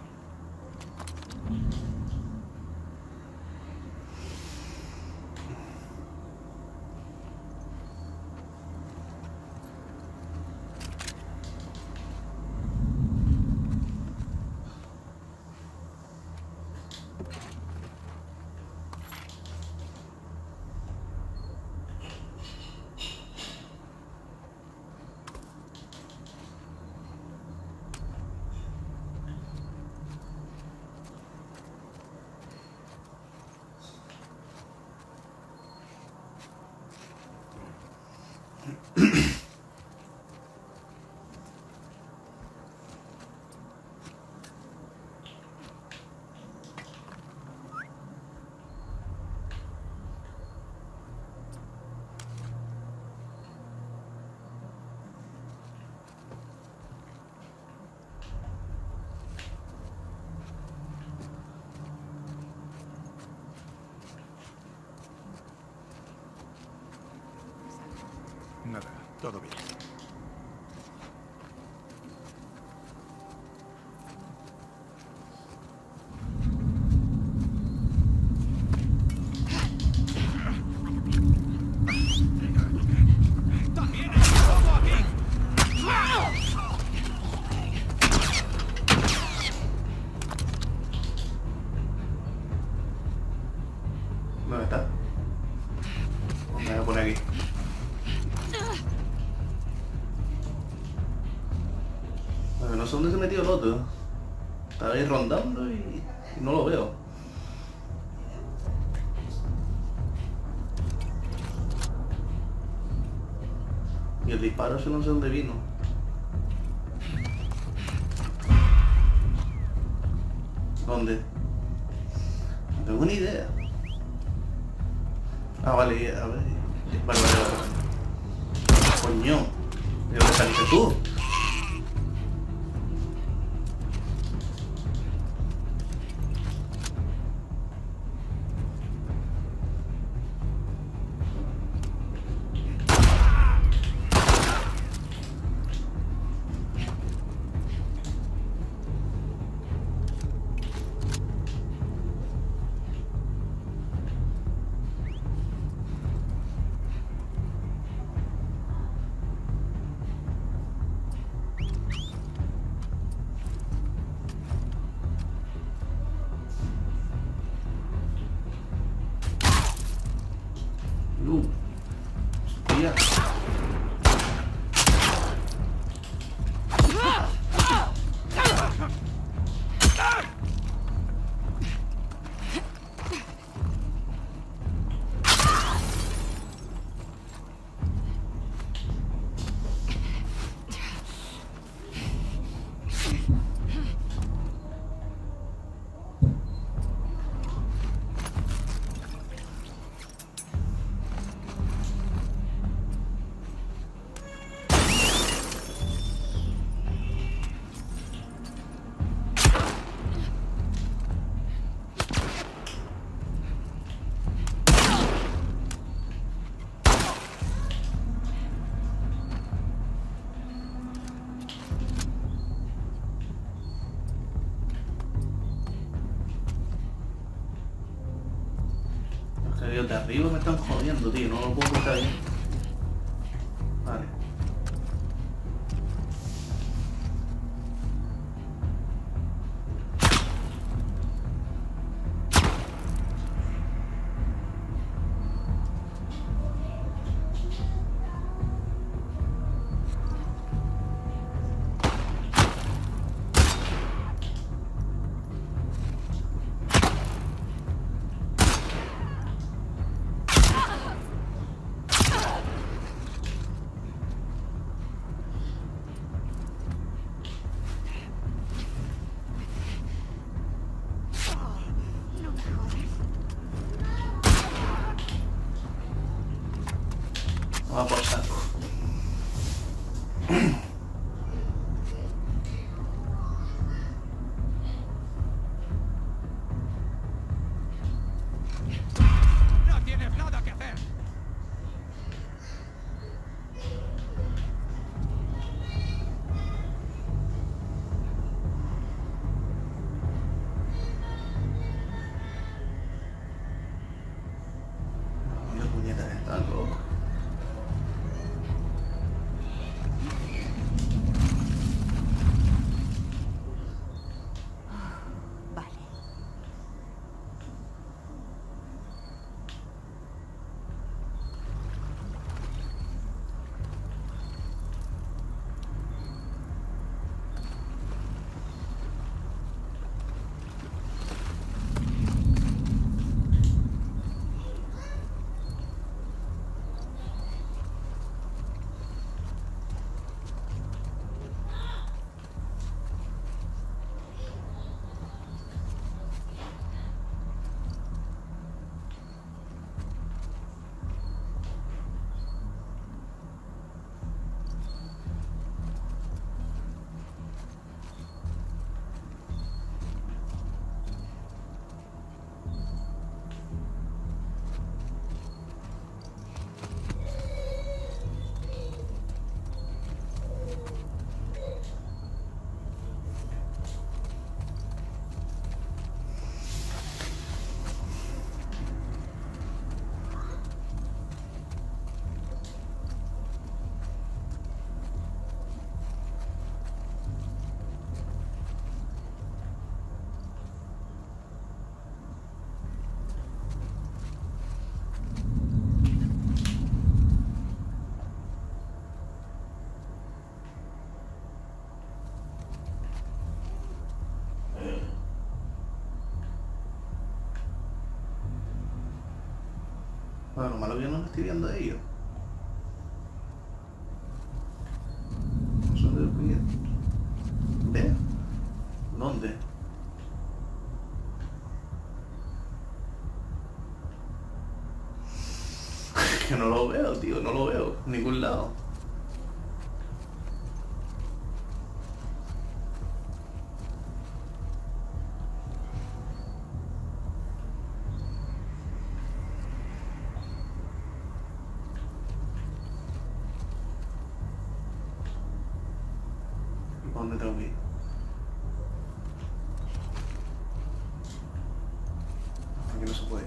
Nada, todo bien. ¿Dónde está? Me voy a poner aquí. Bueno, no sé dónde se metió el otro. Estaba ahí rondando y, y no lo veo. Y el disparo ese no sé dónde vino. ¿Dónde? No tengo ni idea. Ah, vale, a ver. Vale, vale, vale. Coño. ¿De dónde saliste tú? Uh, hostia. Los de arriba me están jodiendo, tío, no lo puedo quitar bien. Vale. lo malo que no me estoy viendo de ellos. Son de los clientes. ¿Ve? ¿Dónde? Que no lo veo, tío, no lo veo. En ningún lado. ¿Dónde tengo que ir? Aquí no se puede.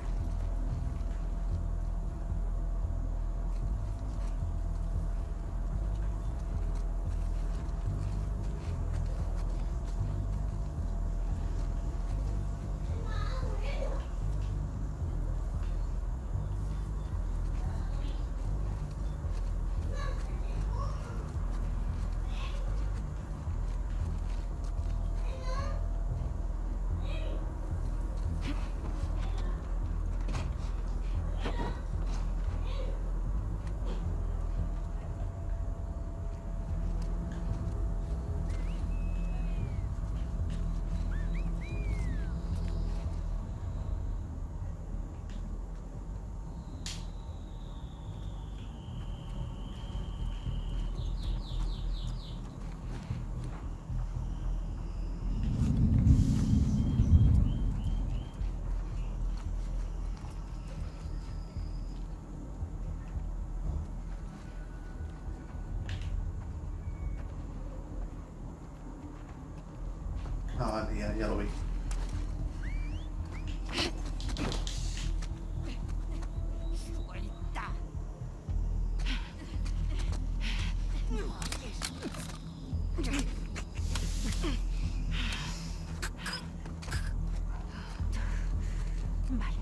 Ah, vale, ya, ya lo vi. Suelta. Vale.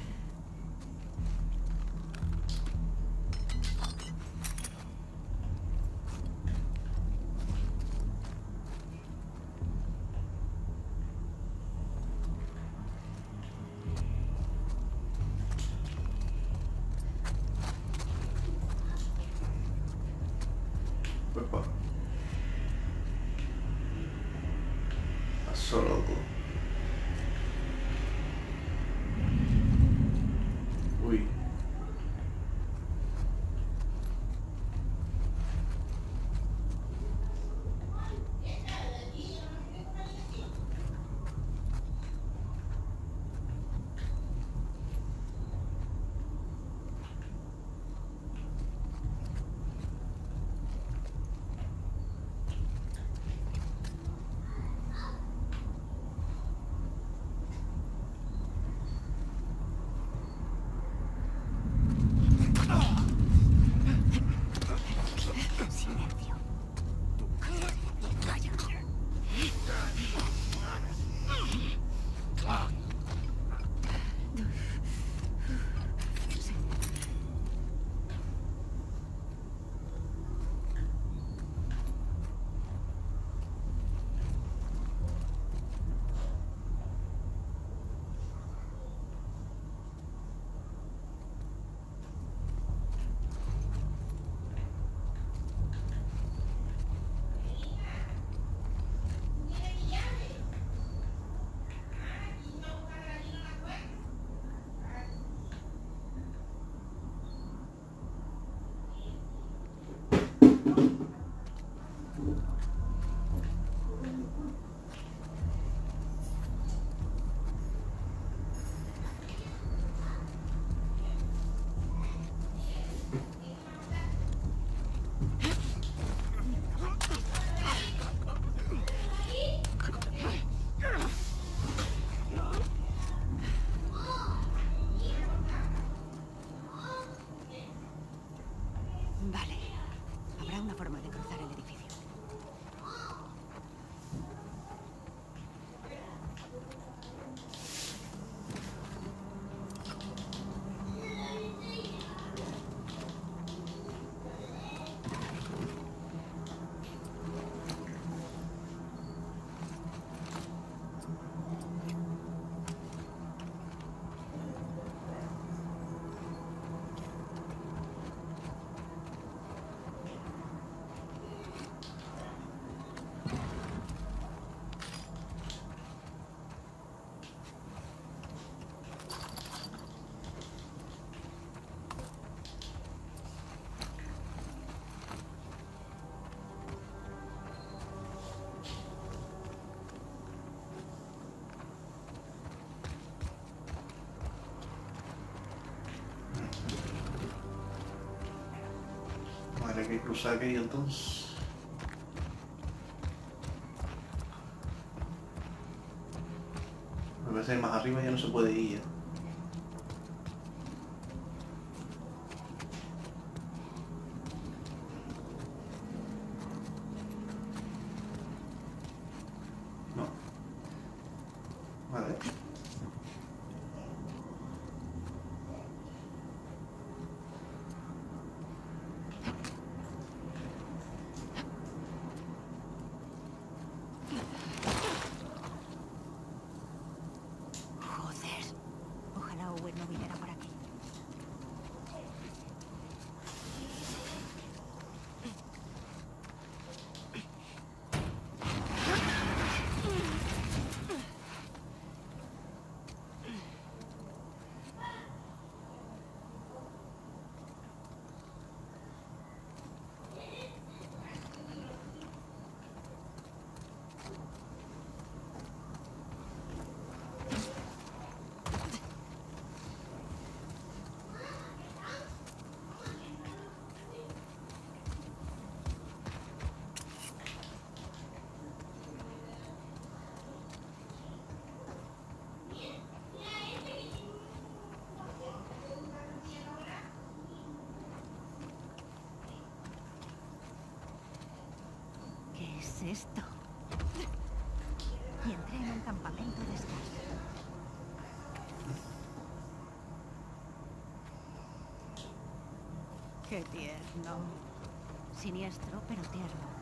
Papá. Pasó loco. Uy. cruzar aquello entonces. Me parece que más arriba ya no se puede ir ya. No. Vale. No viniera por aquí. ¿Qué es esto? Y entré en un campamento de estos. Qué tierno. Siniestro, pero tierno.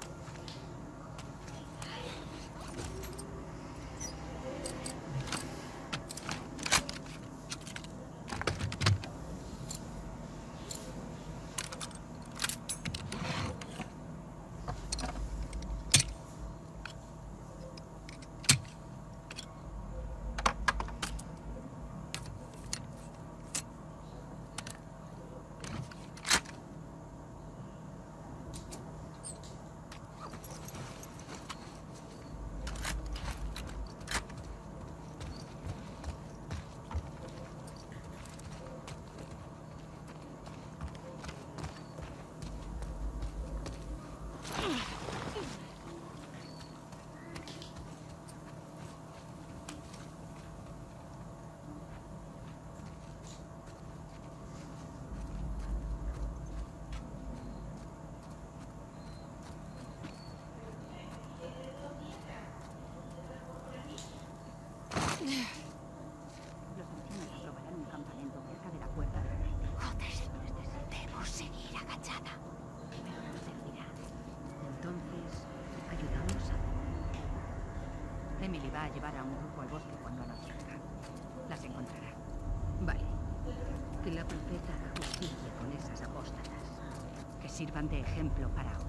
Los ancianos aprobarán un campamento cerca de la puerta del rey. Joder, debo seguir agachada. Pero no servirá. Entonces, ayudamos a... Emily va a llevar a un grupo al bosque cuando anochezca. Las encontrará. Vale. Que la profeta haga justicia con esas apóstatas. Que sirvan de ejemplo para otros.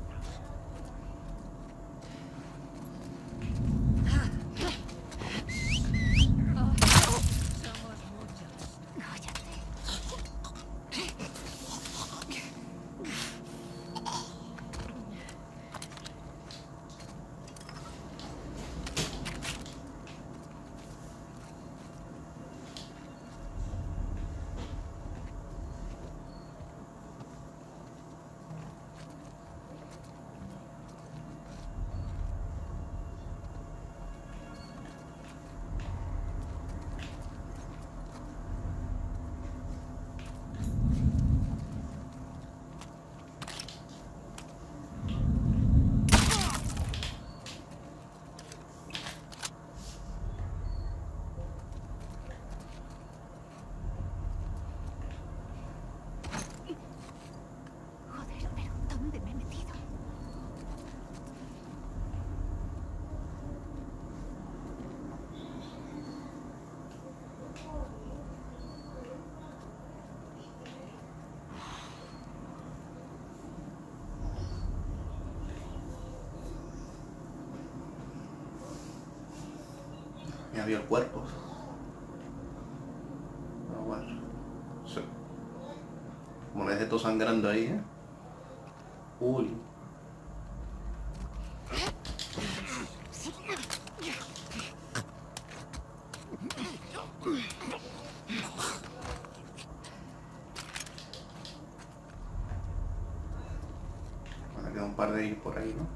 Ya vio el cuerpo. Pero bueno. Sí. Como le dejé todo sangrando ahí, ¿eh? Uy. un par de ellos por ahí, ¿no?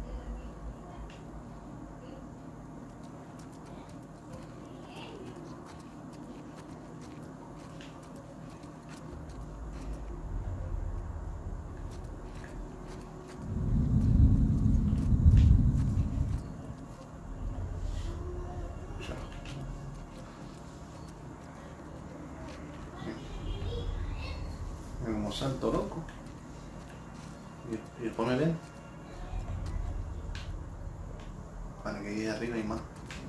Como salto loco. Y, y después me ven. Para que llegue arriba y más.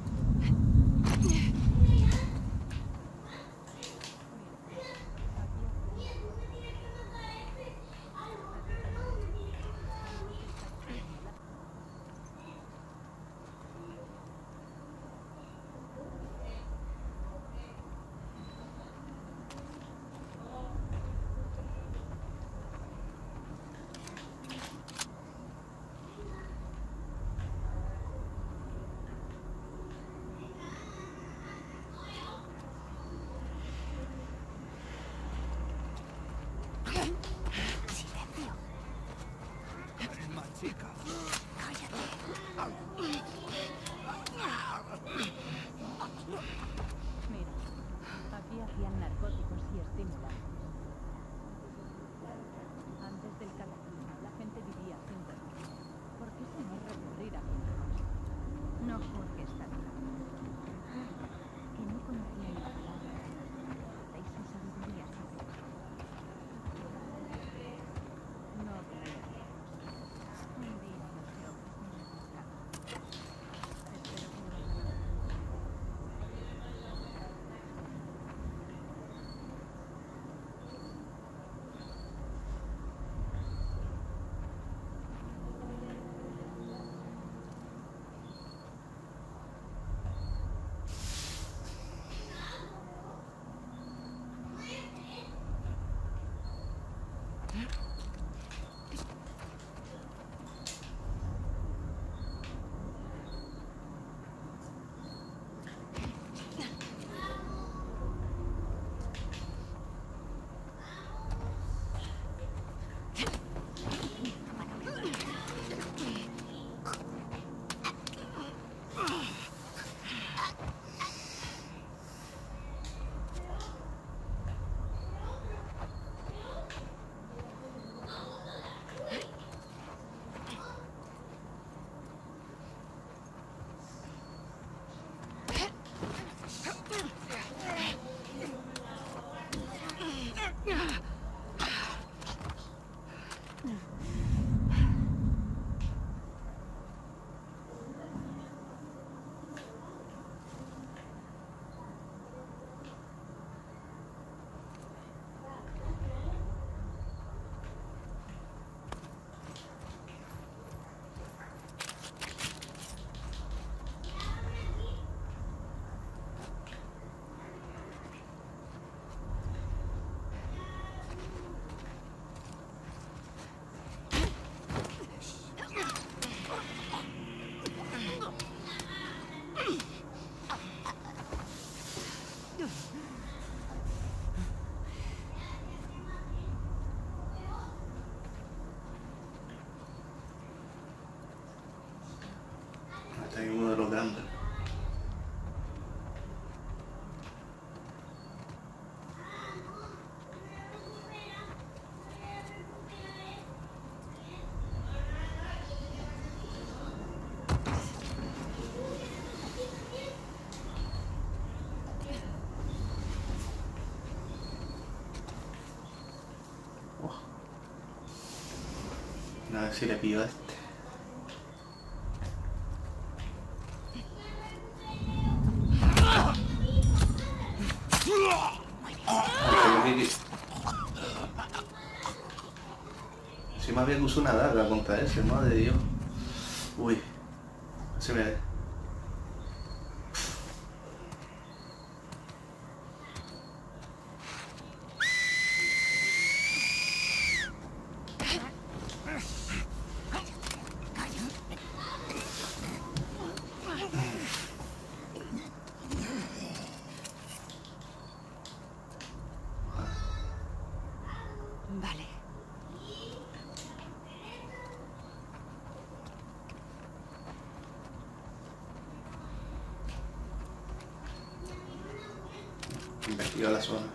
Hay uno de los grandes. Oh. A ver si le pido a este. Si más bien uso una daga contra ese, madre de Dios. Uy, se me ve. Investiga la zona.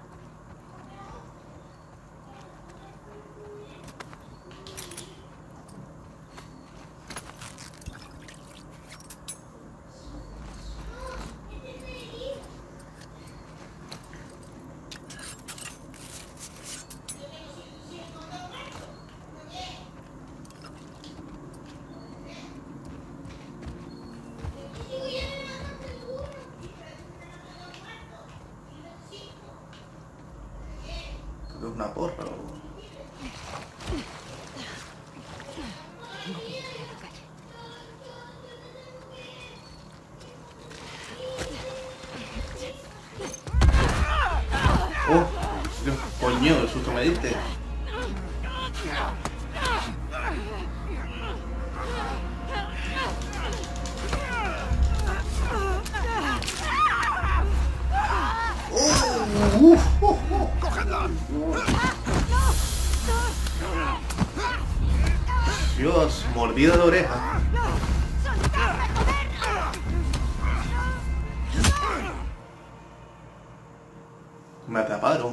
Una porra o... Oh, Dios, coño, el susto me diste. Oh, uf, uh, uh. Dios, mordida de oreja. Me atraparon.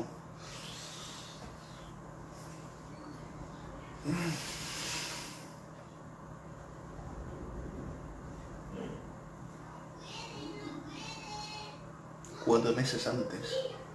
Cuatro meses antes.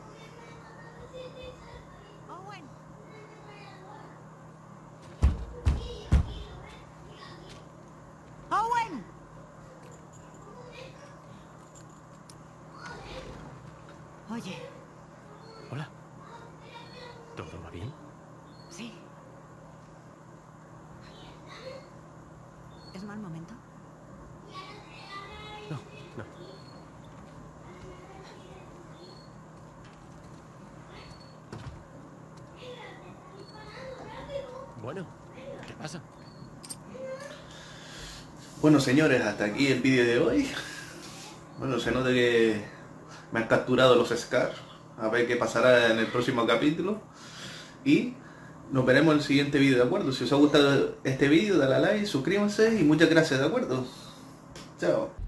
Oye. Hola. ¿Todo va bien? Sí. ¿Es mal momento? No, no. Bueno, ¿qué pasa? Bueno, señores, hasta aquí el vídeo de hoy. Bueno, se nota que me han capturado los Scar. A ver qué pasará en el próximo capítulo. Y nos veremos en el siguiente vídeo, ¿de acuerdo? Si os ha gustado este vídeo, dale a like, suscríbanse y muchas gracias, ¿de acuerdo? Chao.